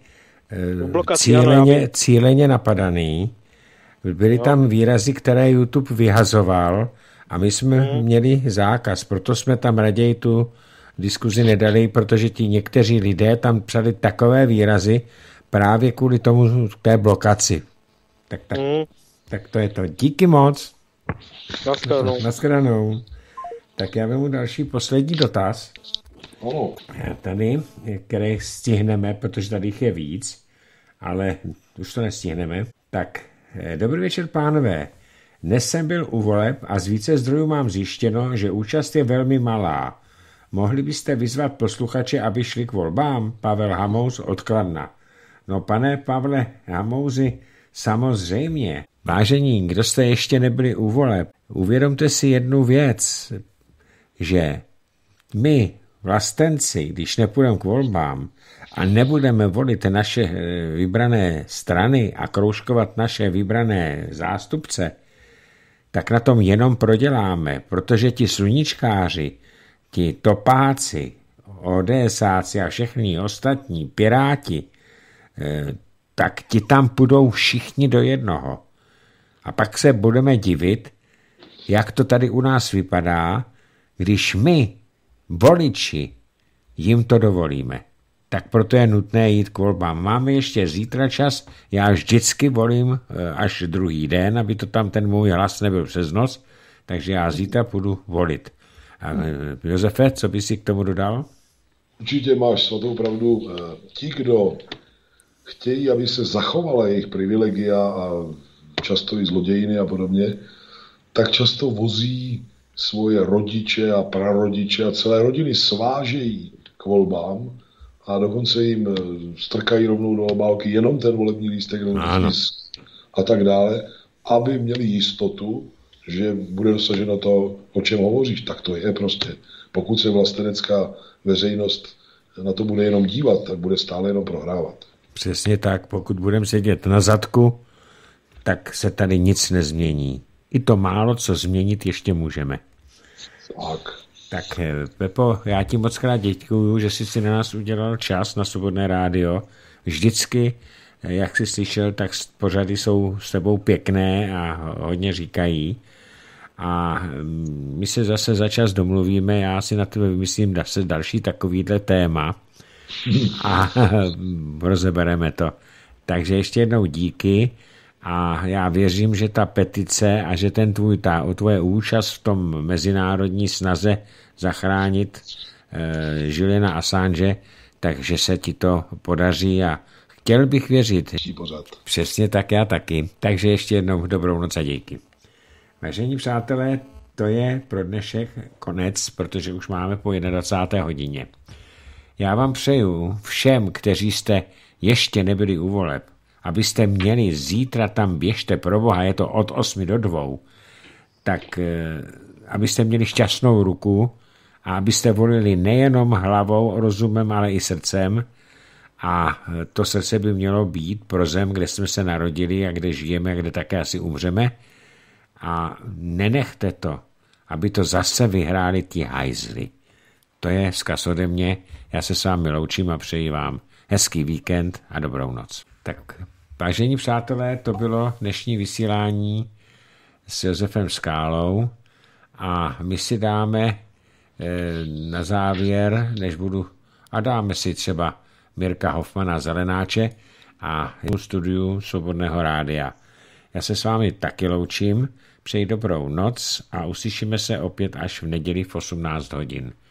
Cíleně, cíleně napadaný. Byly no. tam výrazy, které YouTube vyhazoval a my jsme hmm. měli zákaz, proto jsme tam raději tu diskuzi nedali, protože ti někteří lidé tam psali takové výrazy právě kvůli tomu té blokaci. Tak, tak, hmm. tak to je to. Díky moc. Naschledanou. Naschledanou. Tak já vemu další poslední dotaz. Oh. Tady, které stihneme, protože tady jich je víc, ale už to nestihneme. Tak, dobrý večer, pánové. Dnes jsem byl u voleb a z více zdrojů mám zjištěno, že účast je velmi malá. Mohli byste vyzvat posluchače, aby šli k volbám? Pavel Hamous od Kladna. No, pane Pavle Hamouzi, samozřejmě. Vážení, kdo jste ještě nebyli u voleb, uvědomte si jednu věc, že my, vlastenci, když nepůjdeme k volbám a nebudeme volit naše vybrané strany a kroužkovat naše vybrané zástupce, tak na tom jenom proděláme, protože ti sluníčkáři, ti topáci, ODSáci a všechny ostatní, piráti, tak ti tam půjdou všichni do jednoho. A pak se budeme divit, jak to tady u nás vypadá, když my, voliči, jim to dovolíme. Tak proto je nutné jít k volbám. Máme ještě zítra čas, já vždycky volím až druhý den, aby to tam ten můj hlas nebyl přes noc, takže já zítra půjdu volit. A Josefe, co by si k tomu dodal? Určitě máš svatou pravdu. Ti, kdo chtějí, aby se zachovala jejich privilegia a často i zlodějiny a podobně, tak často vozí svoje rodiče a prarodiče a celé rodiny svážejí k volbám a dokonce jim strkají rovnou do obálky jenom ten volební lístek a tak dále, aby měli jistotu, že bude dosaženo to, o čem hovoříš. Tak to je prostě. Pokud se vlastenecká veřejnost na to bude jenom dívat, tak bude stále jenom prohrávat. Přesně tak. Pokud budeme sedět na zadku, tak se tady nic nezmění. I to málo, co změnit, ještě můžeme. Tak. Tak Pepo, já ti moc krát děkuju, že jsi si na nás udělal čas na Svobodné rádio. Vždycky, jak jsi slyšel, tak pořady jsou s tebou pěkné a hodně říkají. A my se zase za čas domluvíme, já si na tebe vymyslím zase další takovýhle téma a rozebereme to. Takže ještě jednou díky a já věřím, že ta petice a že ten tvůj, ta, tvoje účast v tom mezinárodní snaze zachránit eh, Juliana Assange, takže se ti to podaří a chtěl bych věřit. Přesně tak, já taky. Takže ještě jednou dobrou noc a díky. Vážení přátelé, to je pro dnešek konec, protože už máme po jednadvacáté hodině. Já vám přeju všem, kteří jste ještě nebyli u voleb, abyste měli zítra tam běžte pro Boha, je to od osmi do dvou, tak abyste měli šťastnou ruku a abyste volili nejenom hlavou, rozumem, ale i srdcem A to srdce by mělo být pro zem, kde jsme se narodili a kde žijeme a kde také asi umřeme. A nenechte to, aby to zase vyhráli ti hajzli. To je vzkaz ode mě. Já se s vámi loučím a přeji vám hezký víkend a dobrou noc. Tak, vážení přátelé, to bylo dnešní vysílání s Josefem Skálou a my si dáme e, na závěr, než budu, a dáme si třeba Mirka Hofmana Zelenáče a v studiu Svobodného rádia. Já se s vámi taky loučím, přeji dobrou noc a uslyšíme se opět až v neděli v osmnáct hodin.